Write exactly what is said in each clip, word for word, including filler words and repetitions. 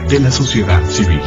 de la sociedad civil.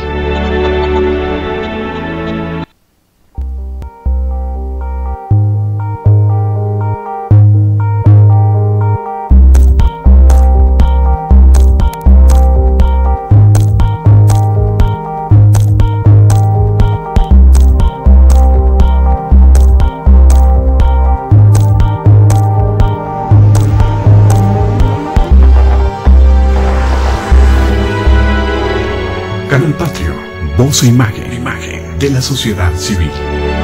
Canal Patrio, voz e imagen, imagen de la sociedad civil.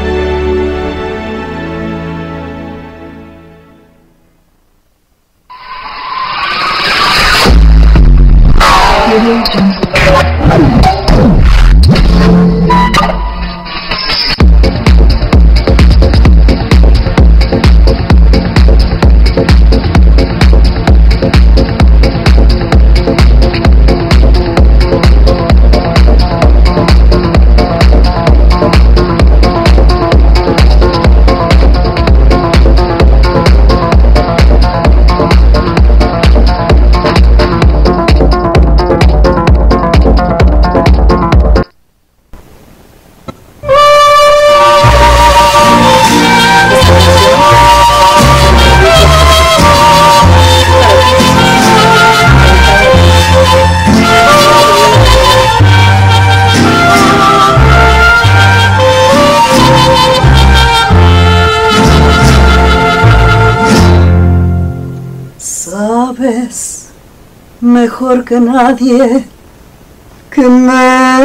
Sabes mejor que nadie que me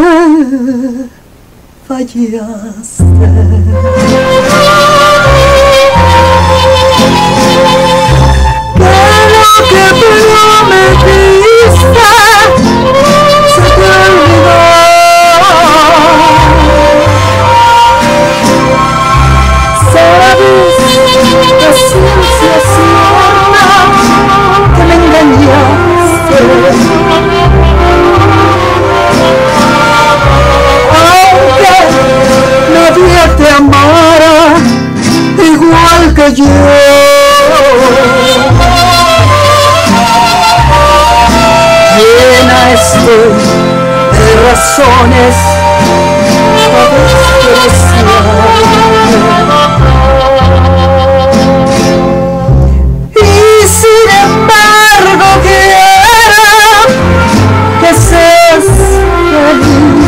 fallaste. Que lo que prometiste se te olvidó. Sabes que ciencia cierta que me engañaste. Aunque nadie te amara igual que yo, llena estoy de razones para despreciarte. Y sin embargo quiero que seas feliz,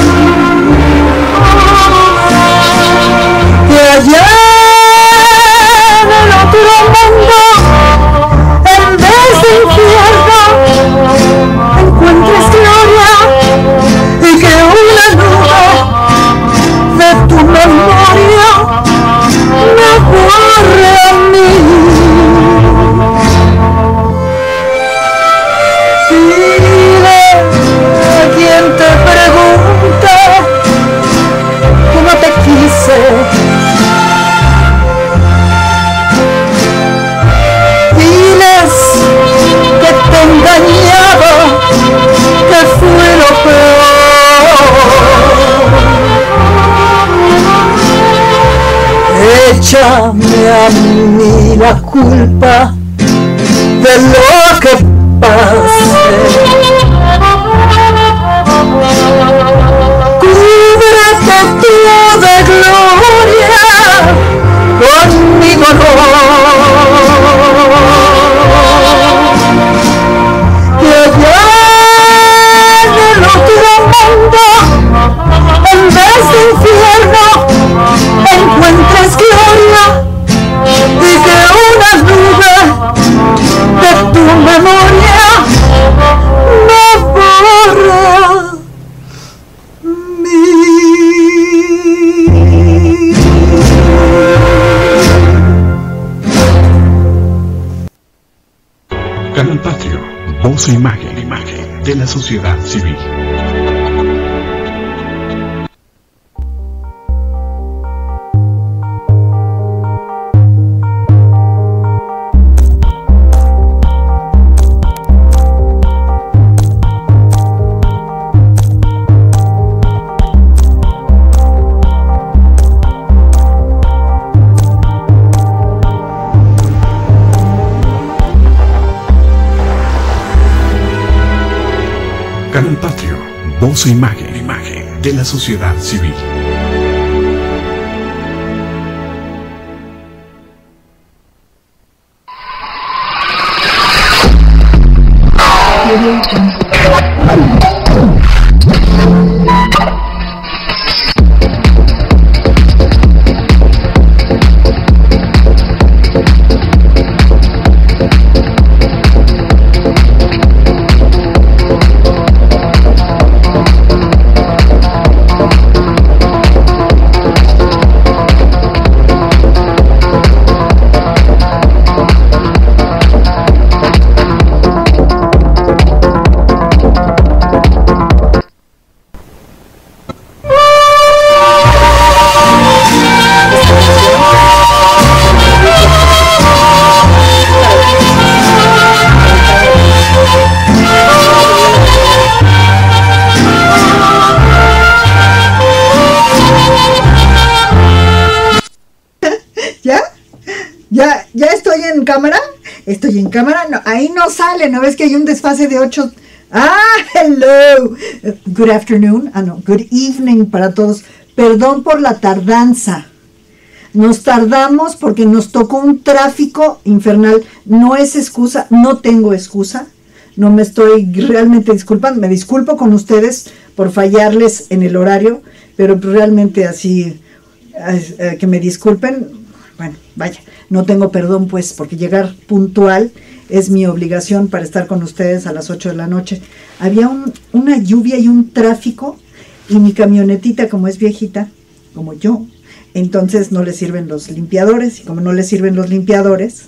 que allá en el otro mundo, en vez de infierno, encuentres gloria y que una nube de tu memoria me borre a mí. Dile a quien te pregunte cómo te quise. Diles que te he engañado, que fue lo peor. Échame a mí la culpa de lo que pasé. Cúbrete tú de gloria con mi dolor. Que allá en el otro mundo, en vez de infierno, encuentres gloria y que una nube de tu memoria me borra mí. Canal Patrio, voz e imagen, imagen de la sociedad civil. Canal Patrio, Voz e imagen, imagen de la sociedad civil. ¿Ya, ya estoy en cámara? Estoy en cámara, no, ahí no sale, ¿no ves que hay un desfase de ocho? Ah, hello, good afternoon, ah no, good evening para todos, perdón por la tardanza, nos tardamos porque nos tocó un tráfico infernal, no es excusa, no tengo excusa, no me estoy realmente disculpando, me disculpo con ustedes por fallarles en el horario, pero realmente así, eh, que me disculpen. Bueno, vaya, no tengo perdón pues, porque llegar puntual es mi obligación para estar con ustedes a las ocho de la noche. Había un, una lluvia y un tráfico, y mi camionetita, como es viejita, como yo, entonces no le sirven los limpiadores, y como no le sirven los limpiadores,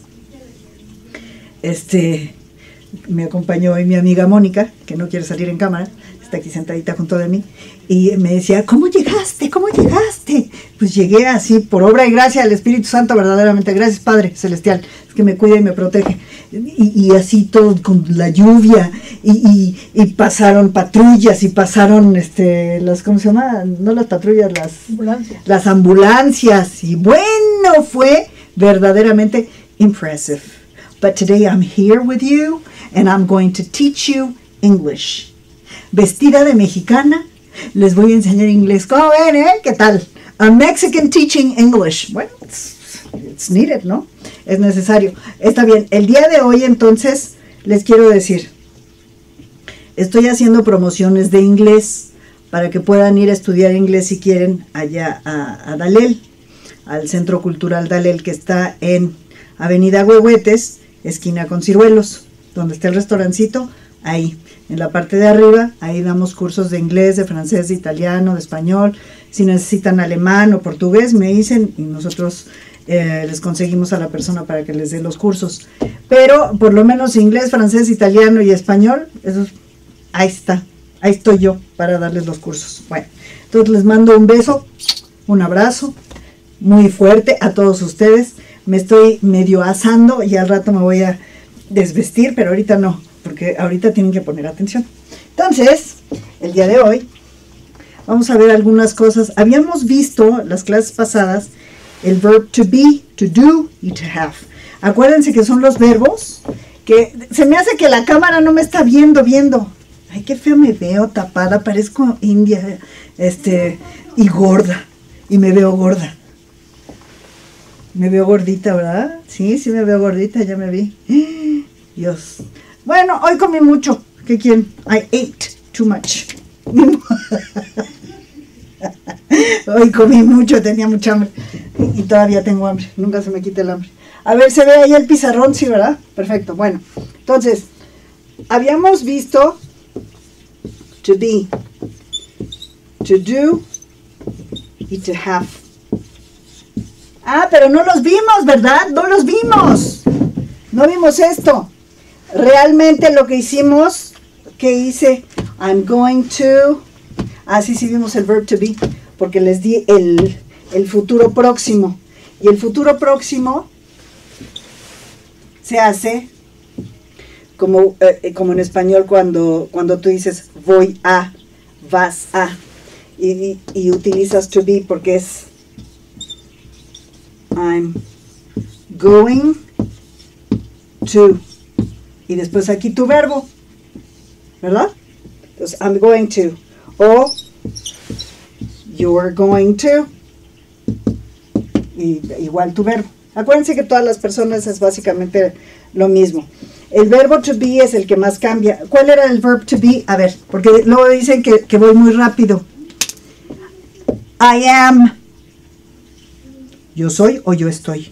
este, me acompañó hoy mi amiga Mónica, que no quiere salir en cámara, está aquí sentadita junto de mí, y me decía, ¿cómo llegaste? ¿Cómo llegaste? Pues llegué así, por obra y gracia del Espíritu Santo, verdaderamente, gracias Padre Celestial, es que me cuida y me protege, y, y así todo con la lluvia, y, y, y pasaron patrullas, y pasaron, este, las, ¿cómo se llama? No las patrullas, las ambulancias, las ambulancias, y bueno, fue verdaderamente impressive. But today I'm here with you, and I'm going to teach you English. Vestida de mexicana, les voy a enseñar inglés. ¿Cómo ven, eh? ¿Qué tal? A Mexican teaching English. Bueno, it's, it's needed, ¿no? Es necesario. Está bien. El día de hoy, entonces, les quiero decir, estoy haciendo promociones de inglés para que puedan ir a estudiar inglés si quieren allá a, a Dalel, al Centro Cultural Dalel, que está en Avenida Huehuetes, esquina con Ciruelos, donde está el restaurancito, ahí. En la parte de arriba, ahí damos cursos de inglés, de francés, de italiano, de español. Si necesitan alemán o portugués, me dicen y nosotros eh, les conseguimos a la persona para que les dé los cursos. Pero por lo menos inglés, francés, italiano y español, eso, ahí está, ahí estoy yo para darles los cursos. Bueno, entonces les mando un beso, un abrazo muy fuerte a todos ustedes. Me estoy medio asando y al rato me voy a desvestir, pero ahorita no, porque ahorita tienen que poner atención. Entonces, el día de hoy vamos a ver algunas cosas. Habíamos visto las clases pasadas el verb to be, to do y to have. Acuérdense que son los verbos que se me hace que la cámara no me está viendo, viendo. Ay, qué feo me veo, tapada, parezco india, este, y gorda, y me veo gorda. Me veo gordita, ¿verdad? Sí, sí me veo gordita, ya me vi. Dios. Bueno, hoy comí mucho. ¿Qué quieren? I ate too much. Hoy comí mucho, tenía mucha hambre. Y, y todavía tengo hambre. Nunca se me quita el hambre. A ver, se ve ahí el pizarrón, sí, ¿verdad? Perfecto. Bueno, entonces, habíamos visto to be, to do y to have. Ah, pero no los vimos, ¿verdad? No los vimos. No vimos esto. Realmente lo que hicimos, que hice, I'm going to, así sí, sí vimos el verb to be, porque les di el, el futuro próximo. Y el futuro próximo se hace como, eh, como en español cuando, cuando tú dices voy a, vas a, y, y, y utilizas to be porque es I'm going to, y después aquí tu verbo, ¿verdad? Entonces, I'm going to, o you're going to, y igual tu verbo. Acuérdense que todas las personas es básicamente lo mismo. El verbo to be es el que más cambia. ¿Cuál era el verb to be? A ver, porque luego dicen que, que voy muy rápido. I am. Yo soy o yo estoy.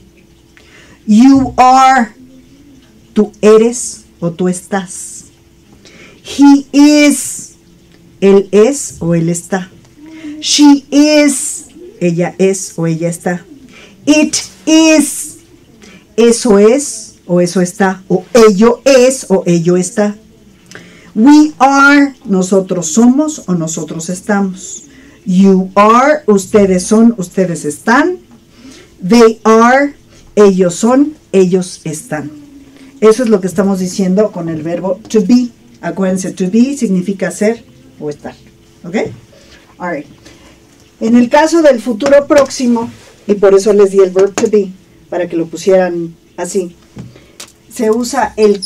You are. Tú eres o tú estás. He is. Él es o él está. She is. Ella es o ella está. It is. Eso es o eso está. O ello es o ello está. We are. Nosotros somos o nosotros estamos. You are. Ustedes son, ustedes están. They are. Ellos son, ellos están. Eso es lo que estamos diciendo con el verbo to be. Acuérdense, to be significa ser o estar. ¿Ok? All right. En el caso del futuro próximo, y por eso les di el verb to be, para que lo pusieran así, se usa el,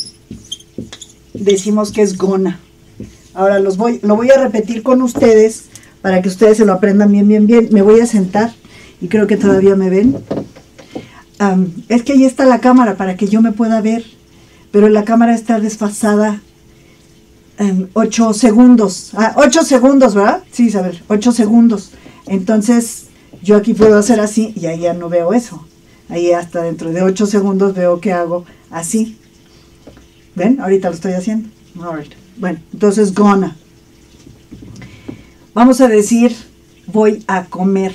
decimos que es gonna. Ahora los voy, lo voy a repetir con ustedes, para que ustedes se lo aprendan bien, bien, bien. Me voy a sentar, y creo que todavía me ven. Um, es que ahí está la cámara, para que yo me pueda ver, pero la cámara está desfasada. Um, ocho segundos, ah, ocho segundos, ¿verdad? Sí, a ver, ocho segundos. Entonces, yo aquí puedo hacer así y ahí ya no veo eso. Ahí hasta dentro de ocho segundos veo que hago así. ¿Ven? Ahorita lo estoy haciendo. Alright. Bueno, entonces gonna. Vamos a decir, voy a comer.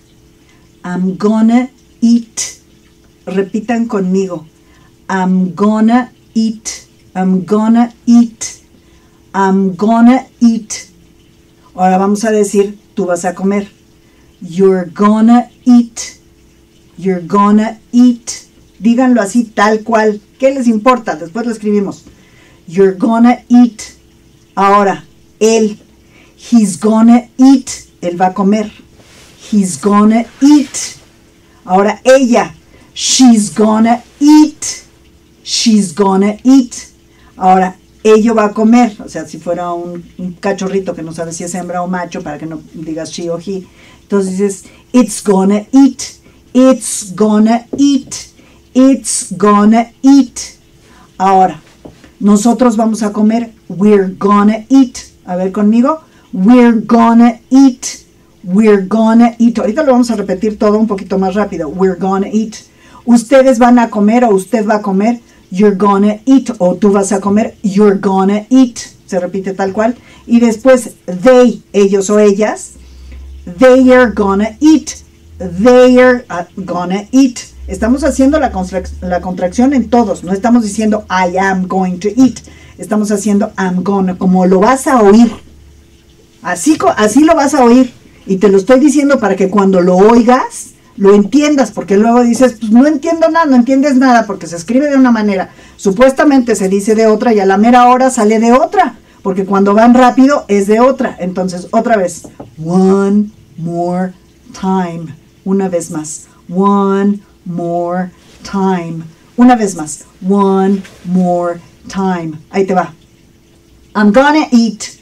I'm gonna eat. Repitan conmigo. I'm gonna eat. I'm gonna eat. I'm gonna eat. Ahora vamos a decir, tú vas a comer. You're gonna eat. You're gonna eat. Díganlo así, tal cual. ¿Qué les importa? Después lo escribimos. You're gonna eat. Ahora, él. He's gonna eat. Él va a comer. He's gonna eat. Ahora, ella. She's gonna eat. She's gonna eat. Ahora, ello va a comer, o sea, si fuera un, un cachorrito que no sabe si es hembra o macho, para que no digas she o he. Entonces dices, it's gonna eat, it's gonna eat, it's gonna eat. Ahora, nosotros vamos a comer, we're gonna eat. A ver conmigo, we're gonna eat, we're gonna eat. Ahorita lo vamos a repetir todo un poquito más rápido, we're gonna eat. Ustedes van a comer o usted va a comer, you're gonna eat, o tú vas a comer, you're gonna eat. Se repite tal cual. Y después, they, ellos o ellas, they are gonna eat, they are gonna eat. Estamos haciendo la, contrac la contracción en todos. No estamos diciendo I am going to eat. Estamos haciendo I'm gonna, como lo vas a oír. Así, así lo vas a oír. Y te lo estoy diciendo para que cuando lo oigas, lo entiendas, porque luego dices, pues no entiendo nada, no entiendes nada, porque se escribe de una manera, supuestamente se dice de otra, y a la mera hora sale de otra, porque cuando van rápido es de otra. Entonces, otra vez, one more time, una vez más, one more time, una vez más, one more time. Ahí te va. I'm gonna eat,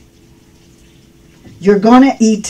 you're gonna eat,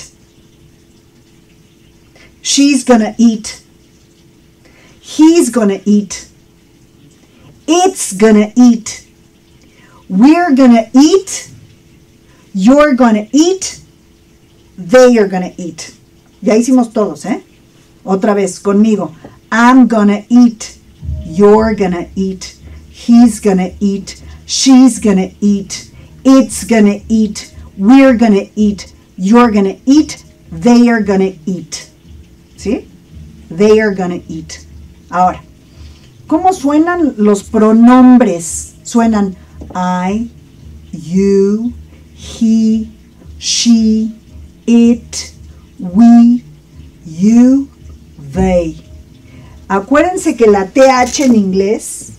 she's gonna eat, he's gonna eat, it's gonna eat, we're gonna eat, you're gonna eat, they are gonna eat. Ya hicimos todos, ¿eh? Otra vez, conmigo. I'm gonna eat, you're gonna eat, he's gonna eat, she's gonna eat, it's gonna eat, we're gonna eat, you're gonna eat, they are gonna eat. ¿Sí? They are gonna eat. Ahora, ¿cómo suenan los pronombres? Suenan I, you, he, she, it, we, you, they. Acuérdense que la T H en inglés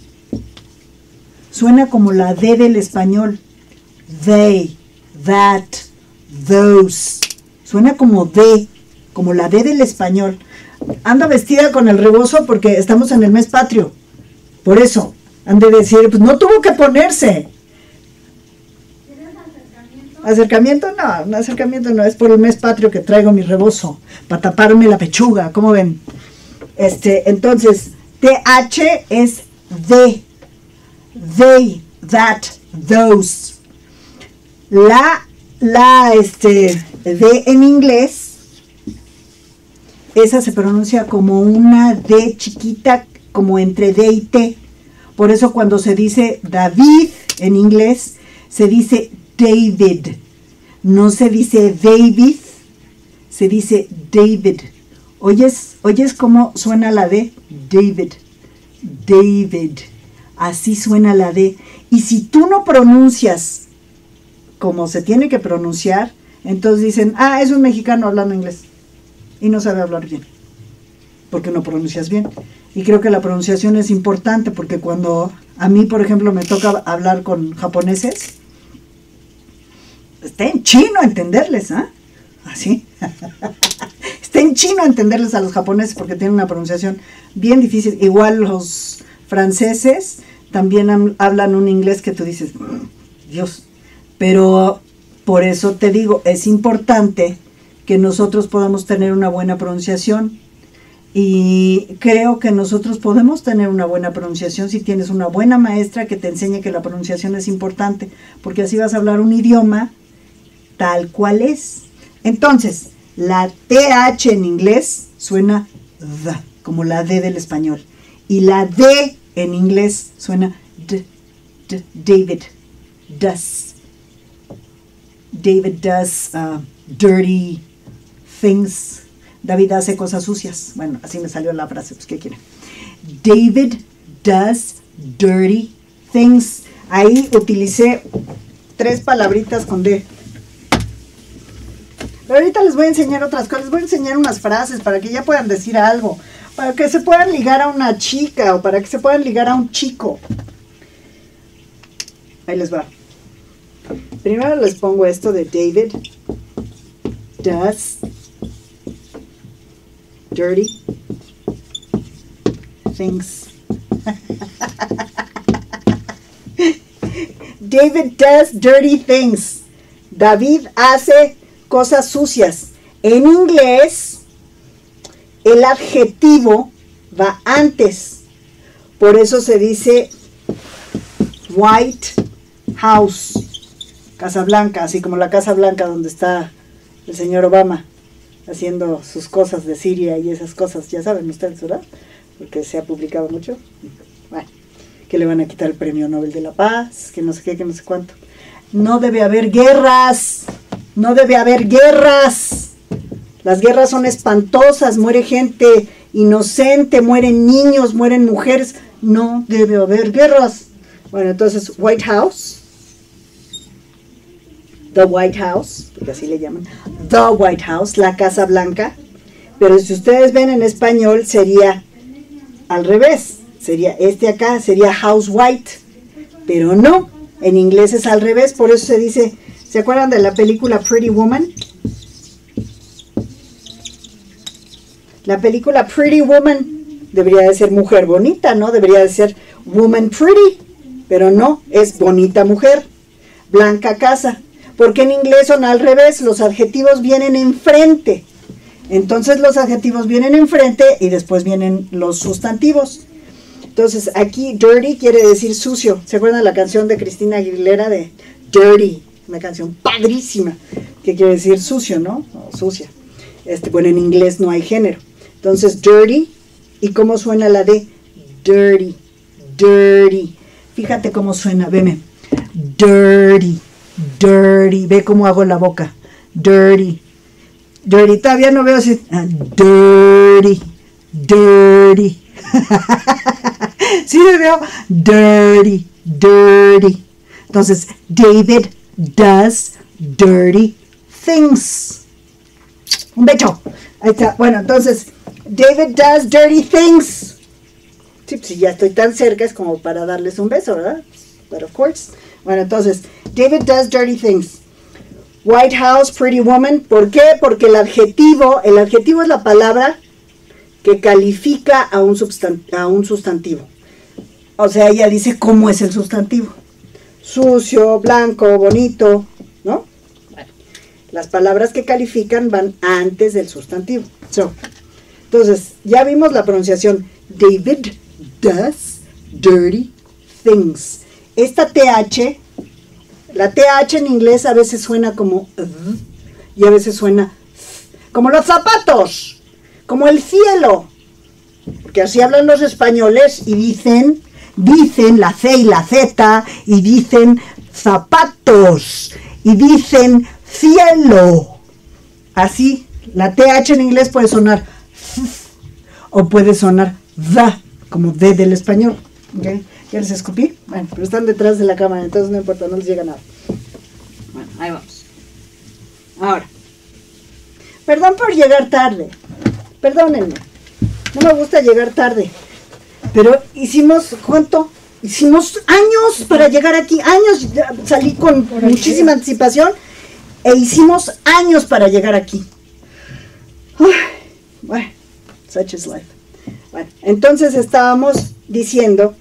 suena como la D del español. They, that, those. Suena como D. Como la D del español. Ando vestida con el rebozo porque estamos en el mes patrio. Por eso, han de decir, pues no tuvo que ponerse. ¿Acercamiento? No, un acercamiento no, es por el mes patrio que traigo mi rebozo, para taparme la pechuga, ¿cómo ven? Este, entonces, T H es de, they, that, those. La, la, este, de en inglés, esa se pronuncia como una D chiquita, como entre D y T. Por eso cuando se dice David en inglés, se dice David. No se dice David, se dice David. ¿Oyes, oyes cómo suena la D? David, David. Así suena la D. Y si tú no pronuncias como se tiene que pronunciar, entonces dicen, ah, es un mexicano hablando inglés. Y no sabe hablar bien, porque no pronuncias bien. Y creo que la pronunciación es importante, porque cuando a mí, por ejemplo, me toca hablar con japoneses, está en chino entenderles, ¿ah? ¿eh? Así. Está en chino entenderles a los japoneses, porque tienen una pronunciación bien difícil. Igual los franceses también hablan un inglés que tú dices, Dios. Pero por eso te digo, es importante que nosotros podamos tener una buena pronunciación, y creo que nosotros podemos tener una buena pronunciación si tienes una buena maestra que te enseñe que la pronunciación es importante, porque así vas a hablar un idioma tal cual es. Entonces, la T H en inglés suena D, como la D del español, y la D en inglés suena D, D, David, does. David does uh, dirty things. David hace cosas sucias. Bueno, así me salió la frase, pues ¿qué quieren? David does dirty things. Ahí utilicé tres palabritas con D. Pero ahorita les voy a enseñar otras cosas. Les voy a enseñar unas frases para que ya puedan decir algo, para que se puedan ligar a una chica o para que se puedan ligar a un chico. Ahí les va. Primero les pongo esto de David does dirty things. David does dirty things. David hace cosas sucias. En inglés, el adjetivo va antes. Por eso se dice White House, Casa Blanca, así como la Casa Blanca donde está el señor Obama haciendo sus cosas de Siria y esas cosas, ya saben ustedes, ¿verdad? Porque se ha publicado mucho. Bueno, que le van a quitar el premio Nobel de la Paz, que no sé qué, que no sé cuánto. No debe haber guerras, no debe haber guerras. Las guerras son espantosas, muere gente inocente, mueren niños, mueren mujeres. No debe haber guerras. Bueno, entonces, White House. The White House, porque así le llaman, The White House, la Casa Blanca, pero si ustedes ven en español sería al revés, sería este acá, sería House White, pero no, en inglés es al revés, por eso se dice, ¿se acuerdan de la película Pretty Woman? La película Pretty Woman debería de ser mujer bonita, ¿no? Debería de ser Woman Pretty, pero no, es bonita mujer, blanca casa. Porque en inglés son al revés, los adjetivos vienen enfrente. Entonces los adjetivos vienen enfrente y después vienen los sustantivos. Entonces aquí dirty quiere decir sucio. ¿Se acuerdan de la canción de Cristina Aguilera de Dirty? Una canción padrísima, que quiere decir sucio, ¿no? O sucia. Este, bueno, en inglés no hay género. Entonces dirty, ¿y cómo suena la D? Dirty, dirty. Fíjate cómo suena, veme. Dirty. Dirty, ve cómo hago la boca. Dirty, dirty, todavía no veo así. Ah, dirty, dirty. Sí me veo. Dirty, dirty. Entonces, David does dirty things. Un beso. Ahí está. Bueno, entonces, David does dirty things. Sí, pues si ya estoy tan cerca es como para darles un beso, ¿verdad? But of course. Bueno, entonces, David does dirty things. White House, Pretty Woman. ¿Por qué? Porque el adjetivo, el adjetivo es la palabra que califica a un, a un sustantivo. O sea, ella dice cómo es el sustantivo. Sucio, blanco, bonito, ¿no? Las palabras que califican van antes del sustantivo. So, entonces, ya vimos la pronunciación. David does dirty things. Esta T H, la T H en inglés a veces suena como th, y a veces suena th, como los zapatos, como el cielo, porque así hablan los españoles y dicen, dicen la C y la Z, y dicen zapatos, y dicen cielo. Así, la T H en inglés puede sonar th, o puede sonar da, como D del español. ¿Okay? ¿Ya les escupí? Bueno, pero están detrás de la cámara, entonces no importa, no les llega nada. Bueno, ahí vamos. Ahora, perdón por llegar tarde. Perdónenme. No me gusta llegar tarde. Pero hicimos, ¿cuánto? Hicimos años para llegar aquí. Años, salí con muchísima anticipación. E hicimos años para llegar aquí. Uy, bueno, such is life. Bueno, entonces estábamos diciendo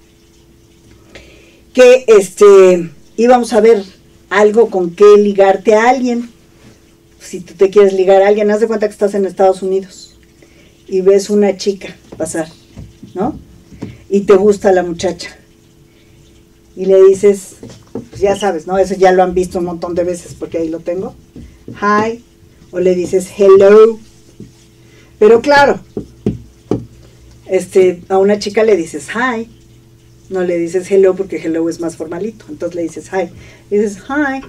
que este íbamos a ver algo con qué ligarte a alguien. Si tú te quieres ligar a alguien, haz de cuenta que estás en Estados Unidos y ves una chica pasar, ¿no? Y te gusta la muchacha. Y le dices, pues ya sabes, ¿no? Eso ya lo han visto un montón de veces porque ahí lo tengo. Hi. O le dices hello. Pero claro, este, a una chica le dices hi. No le dices hello porque hello es más formalito. Entonces le dices hi. Le dices hi.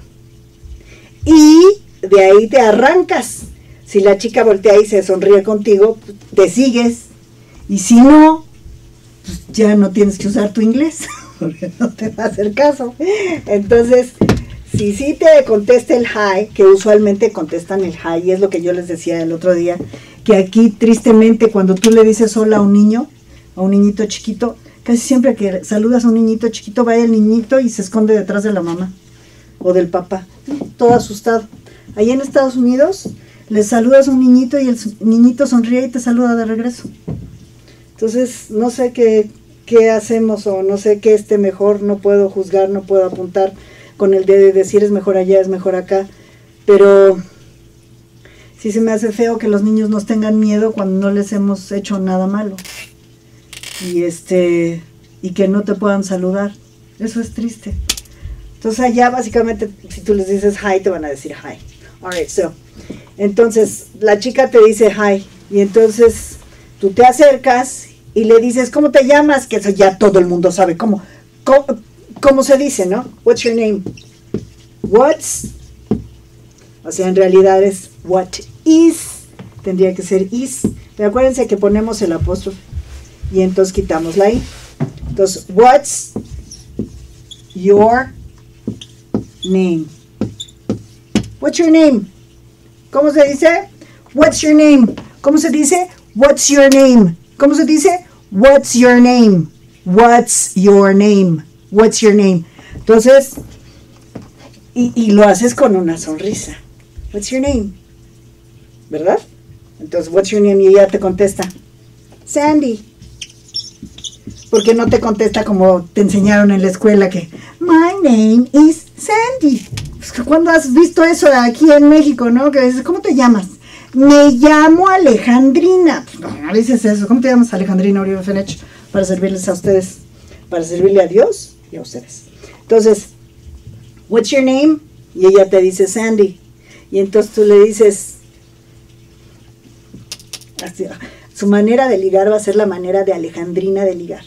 Y de ahí te arrancas. Si la chica voltea y se sonríe contigo, te sigues. Y si no, pues ya no tienes que usar tu inglés, porque no te va a hacer caso. Entonces, si sí te contesta el hi, que usualmente contestan el hi, y es lo que yo les decía el otro día, que aquí tristemente cuando tú le dices hola a un niño, a un niñito chiquito, casi siempre que saludas a un niñito chiquito, va el niñito y se esconde detrás de la mamá o del papá, todo asustado. Ahí en Estados Unidos, le saludas a un niñito y el niñito sonríe y te saluda de regreso. Entonces, no sé qué, qué hacemos o no sé qué esté mejor, no puedo juzgar, no puedo apuntar con el dedo y decir es mejor allá, es mejor acá, pero sí se me hace feo que los niños nos tengan miedo cuando no les hemos hecho nada malo. Y este y que no te puedan saludar. Eso es triste. Entonces allá básicamente si tú les dices hi te van a decir hi. Alright, so entonces la chica te dice hi y entonces tú te acercas y le dices ¿cómo te llamas? Que eso ya todo el mundo sabe cómo cómo, cómo se dice, ¿no? What's your name? What's, o sea en realidad es what is, tendría que ser is, pero acuérdense que ponemos el apóstrofe y entonces quitamos la i. Entonces, what's your name? What's your name? ¿Cómo se dice? What's your name? ¿Cómo se dice? What's your name? ¿Cómo se dice? What's your name? What's your name? What's your name? Entonces, y, y lo haces con una sonrisa. What's your name? ¿Verdad? Entonces, what's your name? Y ella te contesta, Sandy. Porque no te contesta como te enseñaron en la escuela que my name is Sandy. Pues, ¿cuándo has visto eso aquí en México, no? Que dices, ¿cómo te llamas? Me llamo Alejandrina. Pues, no, no dices eso. ¿Cómo te llamas, Alejandrina Uribe Fenech? Para servirles a ustedes, para servirle a Dios y a ustedes. Entonces, what's your name? Y ella te dice Sandy. Y entonces tú le dices, así, su manera de ligar va a ser la manera de Alejandrina de ligar.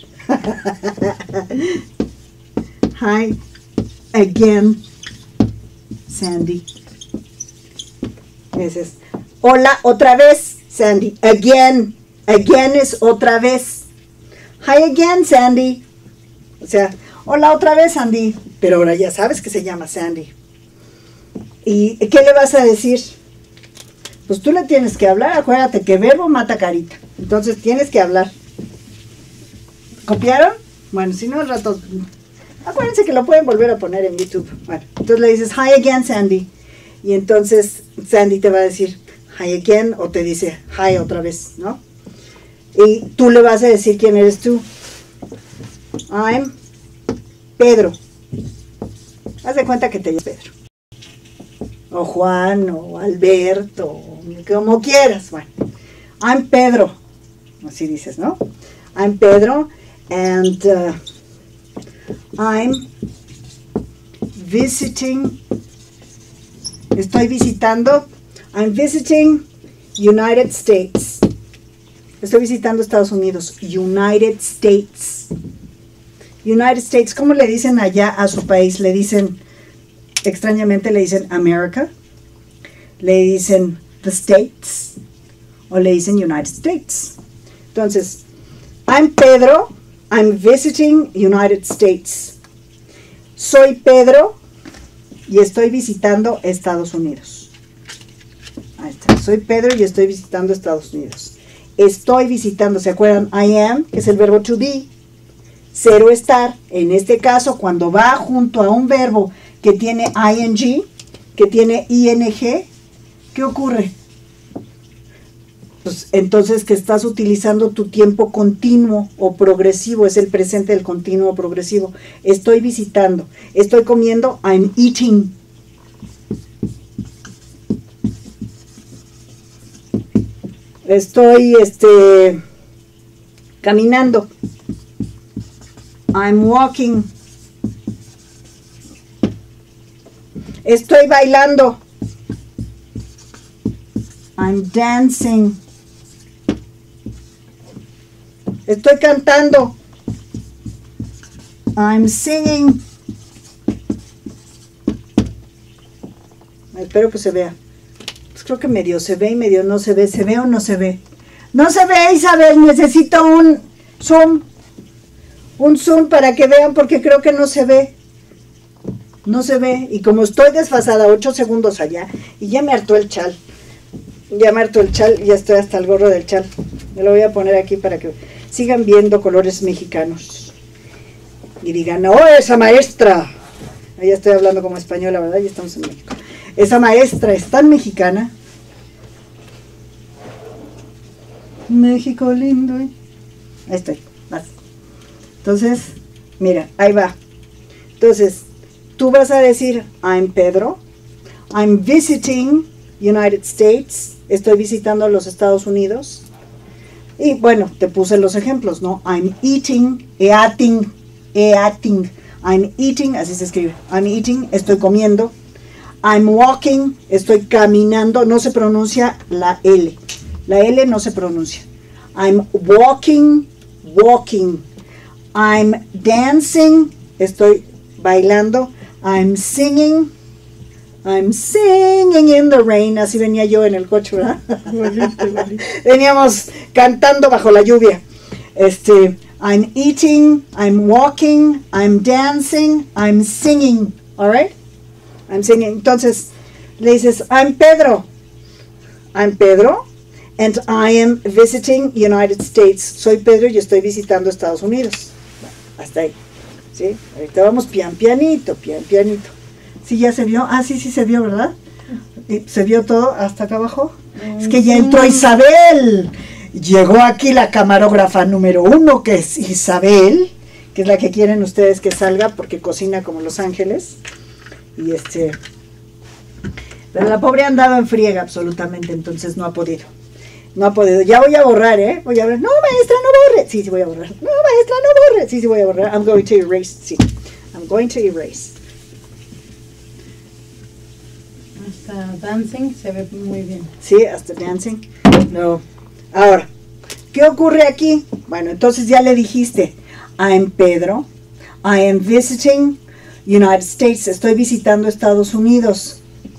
Hi again, Sandy. Ese es. Hola otra vez, Sandy. Again. Again es otra vez. Hi again, Sandy. O sea, hola otra vez, Sandy. Pero ahora ya sabes que se llama Sandy. ¿Y qué le vas a decir? Pues tú le tienes que hablar. Acuérdate que verbo mata carita. Entonces tienes que hablar. ¿Copiaron? Bueno, si no, al rato... Acuérdense que lo pueden volver a poner en YouTube. Bueno, entonces le dices, hi again, Sandy. Y entonces Sandy te va a decir, hi again, o te dice, hi otra vez, ¿no? Y tú le vas a decir quién eres tú. I'm Pedro. Haz de cuenta que te llamas Pedro. o Juan, o Alberto, o como quieras. Bueno, I'm Pedro, así dices, ¿no? I'm Pedro, and uh, I'm visiting, estoy visitando, I'm visiting United States. Estoy visitando Estados Unidos. United States. United States, ¿cómo le dicen allá a su país? Le dicen, extrañamente le dicen America, le dicen the States, o le dicen United States. Entonces, I'm Pedro, I'm visiting United States. Soy Pedro y estoy visitando Estados Unidos. Ahí está. Soy Pedro y estoy visitando Estados Unidos. Estoy visitando, ¿se acuerdan? I am, que es el verbo to be. Cero estar, en este caso, cuando va junto a un verbo que tiene ing, que tiene ing, ¿qué ocurre? Pues entonces que estás utilizando tu tiempo continuo o progresivo, es el presente del continuo progresivo. Estoy visitando, estoy comiendo, I'm eating. Estoy este, caminando. I'm walking. Estoy bailando. I'm dancing. Estoy cantando. I'm singing. Espero que se vea. Pues creo que medio se ve y medio no se ve. ¿Se ve o no se ve? No se ve, Isabel. Necesito un zoom. Un zoom para que vean porque creo que no se ve. No se ve. Y como estoy desfasada ocho segundos allá y ya me hartó el chal. Ya me hartó el chal y ya estoy hasta el gorro del chal. Me lo voy a poner aquí para que sigan viendo colores mexicanos. Y digan, ¡oh, esa maestra! Ahí estoy hablando como española, ¿verdad? Ya estamos en México. Esa maestra es tan mexicana. México lindo. ¿eh? Ahí estoy. Vas. Entonces, mira, ahí va. Entonces, tú vas a decir, I'm Pedro. I'm visiting United States. Estoy visitando los Estados Unidos. Y bueno, te puse los ejemplos, ¿no? I'm eating, eating, eating. I'm eating, así se escribe. I'm eating, estoy comiendo. I'm walking, estoy caminando. No se pronuncia la L. La L no se pronuncia. I'm walking, walking. I'm dancing, estoy bailando. I'm singing. I'm singing in the rain. Así venía yo en el coche, ¿verdad? Igualito, igualito. Veníamos cantando bajo la lluvia. Este, I'm eating, I'm walking, I'm dancing, I'm singing. All right? I'm singing. Entonces, le dices, I'm Pedro. I'm Pedro, and I am visiting United States. Soy Pedro y estoy visitando Estados Unidos. Bueno, hasta ahí. ¿Sí? Ahorita vamos pian pianito, pian pianito. ¿Sí ya se vio? Ah, sí, sí se vio, ¿verdad? ¿Se vio todo hasta acá abajo? Es que ya entró Isabel. Llegó aquí la camarógrafa número uno, que es Isabel, que es la que quieren ustedes que salga porque cocina como Los Ángeles. Y este... Pero la pobre ha andado en friega absolutamente, entonces no ha podido. No ha podido. Ya voy a borrar, ¿eh? Voy a ver. No, maestra, no borre. Sí, sí voy a borrar. No, maestra, no borre. Sí, sí voy a borrar. I'm going to erase. Sí. I'm going to erase. Hasta dancing se ve muy bien. Sí, hasta dancing. No. Ahora, ¿qué ocurre aquí? Bueno, entonces ya le dijiste. I'm Pedro. I am visiting United States. Estoy visitando Estados Unidos.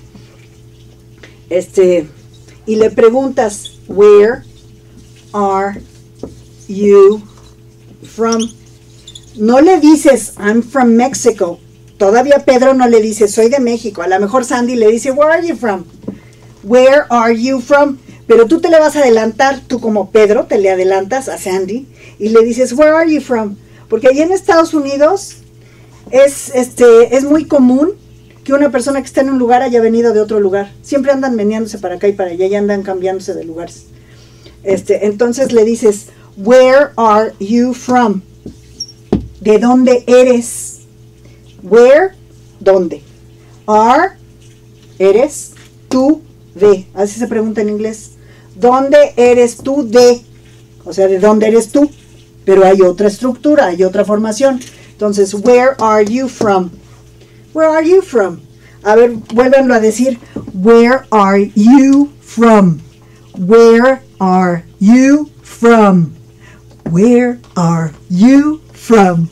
Este, y le preguntas, where are you from? No le dices, I'm from Mexico. Todavía Pedro no le dice, soy de México. A lo mejor Sandy le dice, where are you from? Where are you from? Pero tú te le vas a adelantar, tú como Pedro, te le adelantas a Sandy y le dices, where are you from? Porque allí en Estados Unidos es, este, es muy común que una persona que está en un lugar haya venido de otro lugar. Siempre andan meneándose para acá y para allá y andan cambiándose de lugares. Este, entonces le dices, where are you from? ¿De dónde eres? Where, ¿dónde? Are, eres tú de? Así se pregunta en inglés. ¿Dónde eres tú de? O sea, ¿de dónde eres tú? Pero hay otra estructura, hay otra formación. Entonces, where are you from? Where are you from? A ver, vuélvanlo a decir. Where are you from? Where are you from? Where are you from?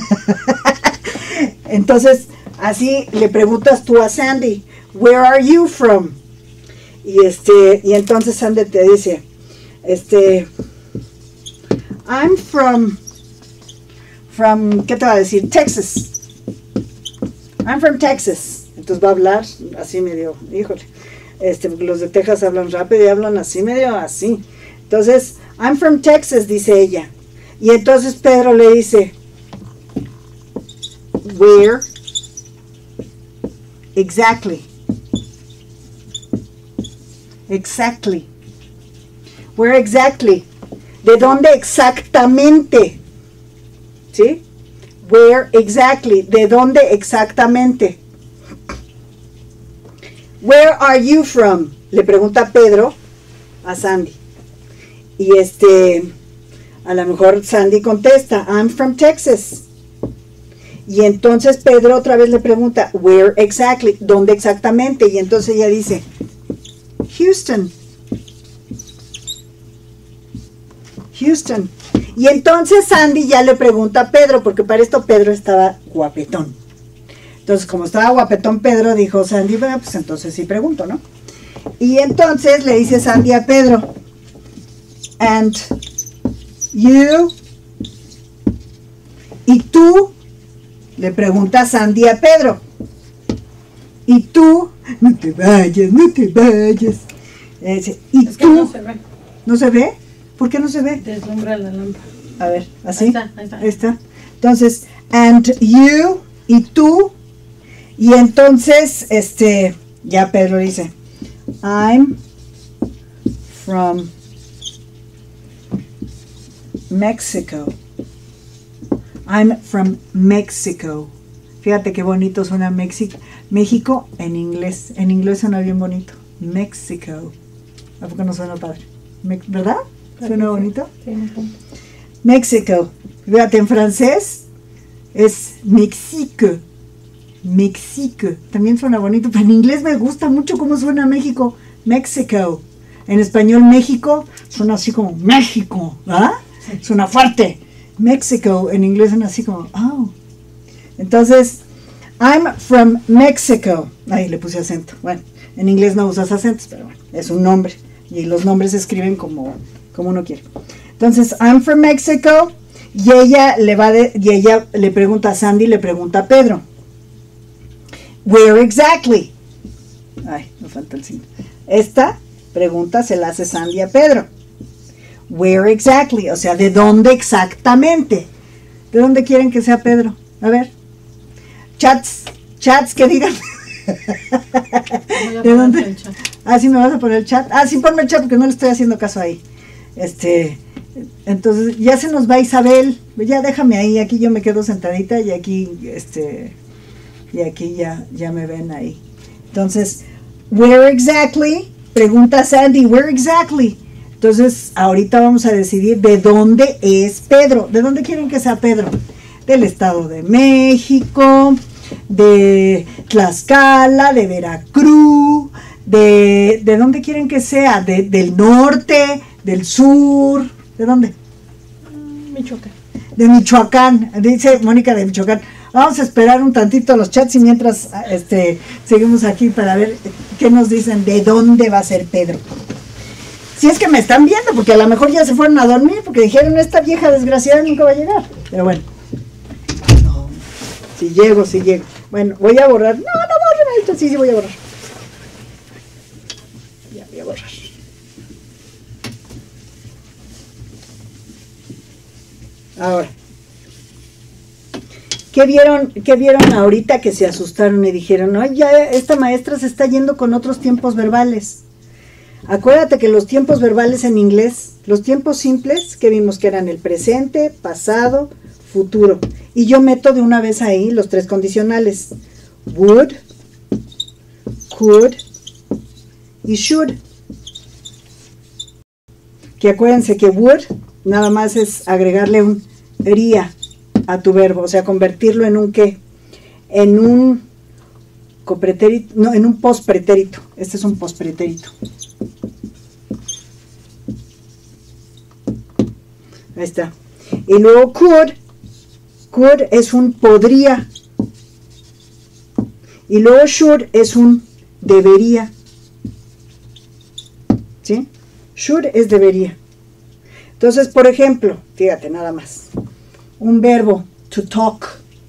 Entonces, así le preguntas tú a Sandy, where are you from? Y este, y entonces Sandy te dice, este, I'm from, from, ¿qué te va a decir? Texas. I'm from Texas. Entonces va a hablar así medio, híjole, este, porque los de Texas hablan rápido y hablan así medio así. Entonces, I'm from Texas, dice ella. Y entonces Pedro le dice, where exactly? Exactly. Where exactly? ¿De dónde exactamente? ¿Sí? Where exactly? ¿De dónde exactamente? Where are you from? Le pregunta Pedro a Sandy. Y este, a lo mejor Sandy contesta, I'm from Texas. Y entonces Pedro otra vez le pregunta, where exactly? ¿Dónde exactamente? Y entonces ella dice, Houston. Houston. Y entonces Sandy ya le pregunta a Pedro, porque para esto Pedro estaba guapetón. Entonces, como estaba guapetón Pedro, dijo Sandy, bueno, pues entonces sí pregunto, ¿no? Y entonces le dice Sandy a Pedro, and you, y tú, le pregunta Sandy a Pedro, y tú, no te vayas, no te vayas. Eh, y es que tú, no se ve. ¿no se ve? ¿Por qué no se ve? Deslumbra la lámpara. A ver, así. Ahí está, ahí está. Ahí está. Entonces, and you, y tú, y entonces, este, ya Pedro dice, I'm from Mexico. I'm from Mexico. Fíjate qué bonito suena México. México en inglés. En inglés suena bien bonito. Mexico. ¿A poco no suena padre? Me- ¿Verdad? ¿Suena bonito? Sí, un punto. México. Fíjate, en francés es Mexique. Mexique. También suena bonito, pero en inglés me gusta mucho cómo suena México. Mexico. En español México suena así como México, ¿verdad? Suena fuerte. México en inglés suena así como, oh. Entonces, I'm from Mexico. Ahí le puse acento. Bueno, en inglés no usas acentos, pero bueno, es un nombre. Y los nombres se escriben como, como uno quiere. Entonces, I'm from Mexico. Y ella le va de, y ella le pregunta a Sandy, le pregunta a Pedro, where exactly? Ay, me falta el signo. Esta pregunta se la hace Sandy a Pedro. Where exactly? O sea, ¿de dónde exactamente? ¿De dónde quieren que sea Pedro? A ver. Chats, chats que digan. Voy a ¿De dónde? ponerte el chat. Ah, sí, me vas a poner el chat. Ah, sí, ponme el chat porque no le estoy haciendo caso ahí. Este, entonces, ya se nos va Isabel. Ya déjame ahí, aquí yo me quedo sentadita y aquí, este, y aquí ya, ya me ven ahí. Entonces, where exactly? Pregunta Sandy, where exactly? Entonces, ahorita vamos a decidir de dónde es Pedro. ¿De dónde quieren que sea Pedro? Del Estado de México, de Tlaxcala, de Veracruz, de, ¿de dónde quieren que sea? De, del norte, del sur, ¿de dónde? Mm, Michoacán. De Michoacán, dice Mónica de Michoacán. Vamos a esperar un tantito los chats y mientras este, seguimos aquí para ver qué nos dicen de dónde va a ser Pedro. Si es que me están viendo, porque a lo mejor ya se fueron a dormir, porque dijeron, esta vieja desgraciada nunca va a llegar. Pero bueno. No, si llego, si llego. Bueno, voy a borrar. No, no borren esto. Sí, sí, voy a borrar. Ya voy a borrar. Ahora. ¿Qué vieron, qué vieron ahorita que se asustaron y dijeron, no, ya esta maestra se está yendo con otros tiempos verbales? Acuérdate que los tiempos verbales en inglés, los tiempos simples que vimos que eran el presente, pasado, futuro. Y yo meto de una vez ahí los tres condicionales. Would, could y should. Que acuérdense que would nada más es agregarle un ría a tu verbo, o sea, convertirlo en un qué, en un copretérito, no, en un pospretérito. Este es un pospretérito. Ahí está. Y luego could, could es un podría. Y luego should es un debería. ¿Sí? Should es debería. Entonces, por ejemplo, fíjate nada más. Un verbo, to talk.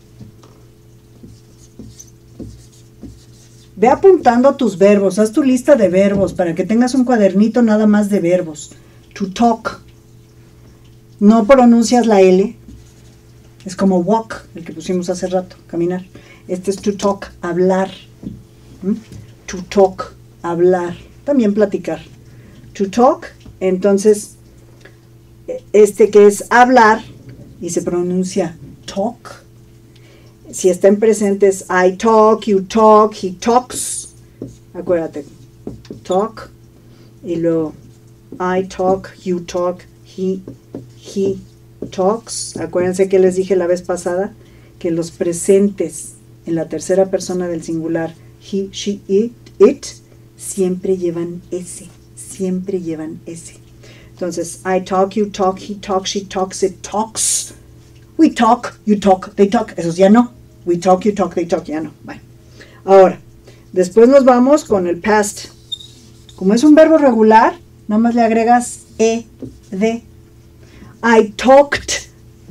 Ve apuntando tus verbos, haz tu lista de verbos para que tengas un cuadernito nada más de verbos. To talk. No pronuncias la L. Es como walk, el que pusimos hace rato, caminar. Este es to talk, hablar. ¿Mm? To talk, hablar. También platicar. To talk, entonces, este que es hablar, y se pronuncia talk. Si está en presente es I talk, you talk, he talks. Acuérdate, talk. Y luego I talk, you talk, he, he talks. Acuérdense que les dije la vez pasada que los presentes en la tercera persona del singular, he, she, it, it, siempre llevan S. Siempre llevan S. Entonces, I talk, you talk, he talks, she talks, it talks. We talk, you talk, they talk. Esos ya no. We talk, you talk, they talk, ya no. Bueno. Ahora, después nos vamos con el past. Como es un verbo regular, nada más le agregas E, D. I talked.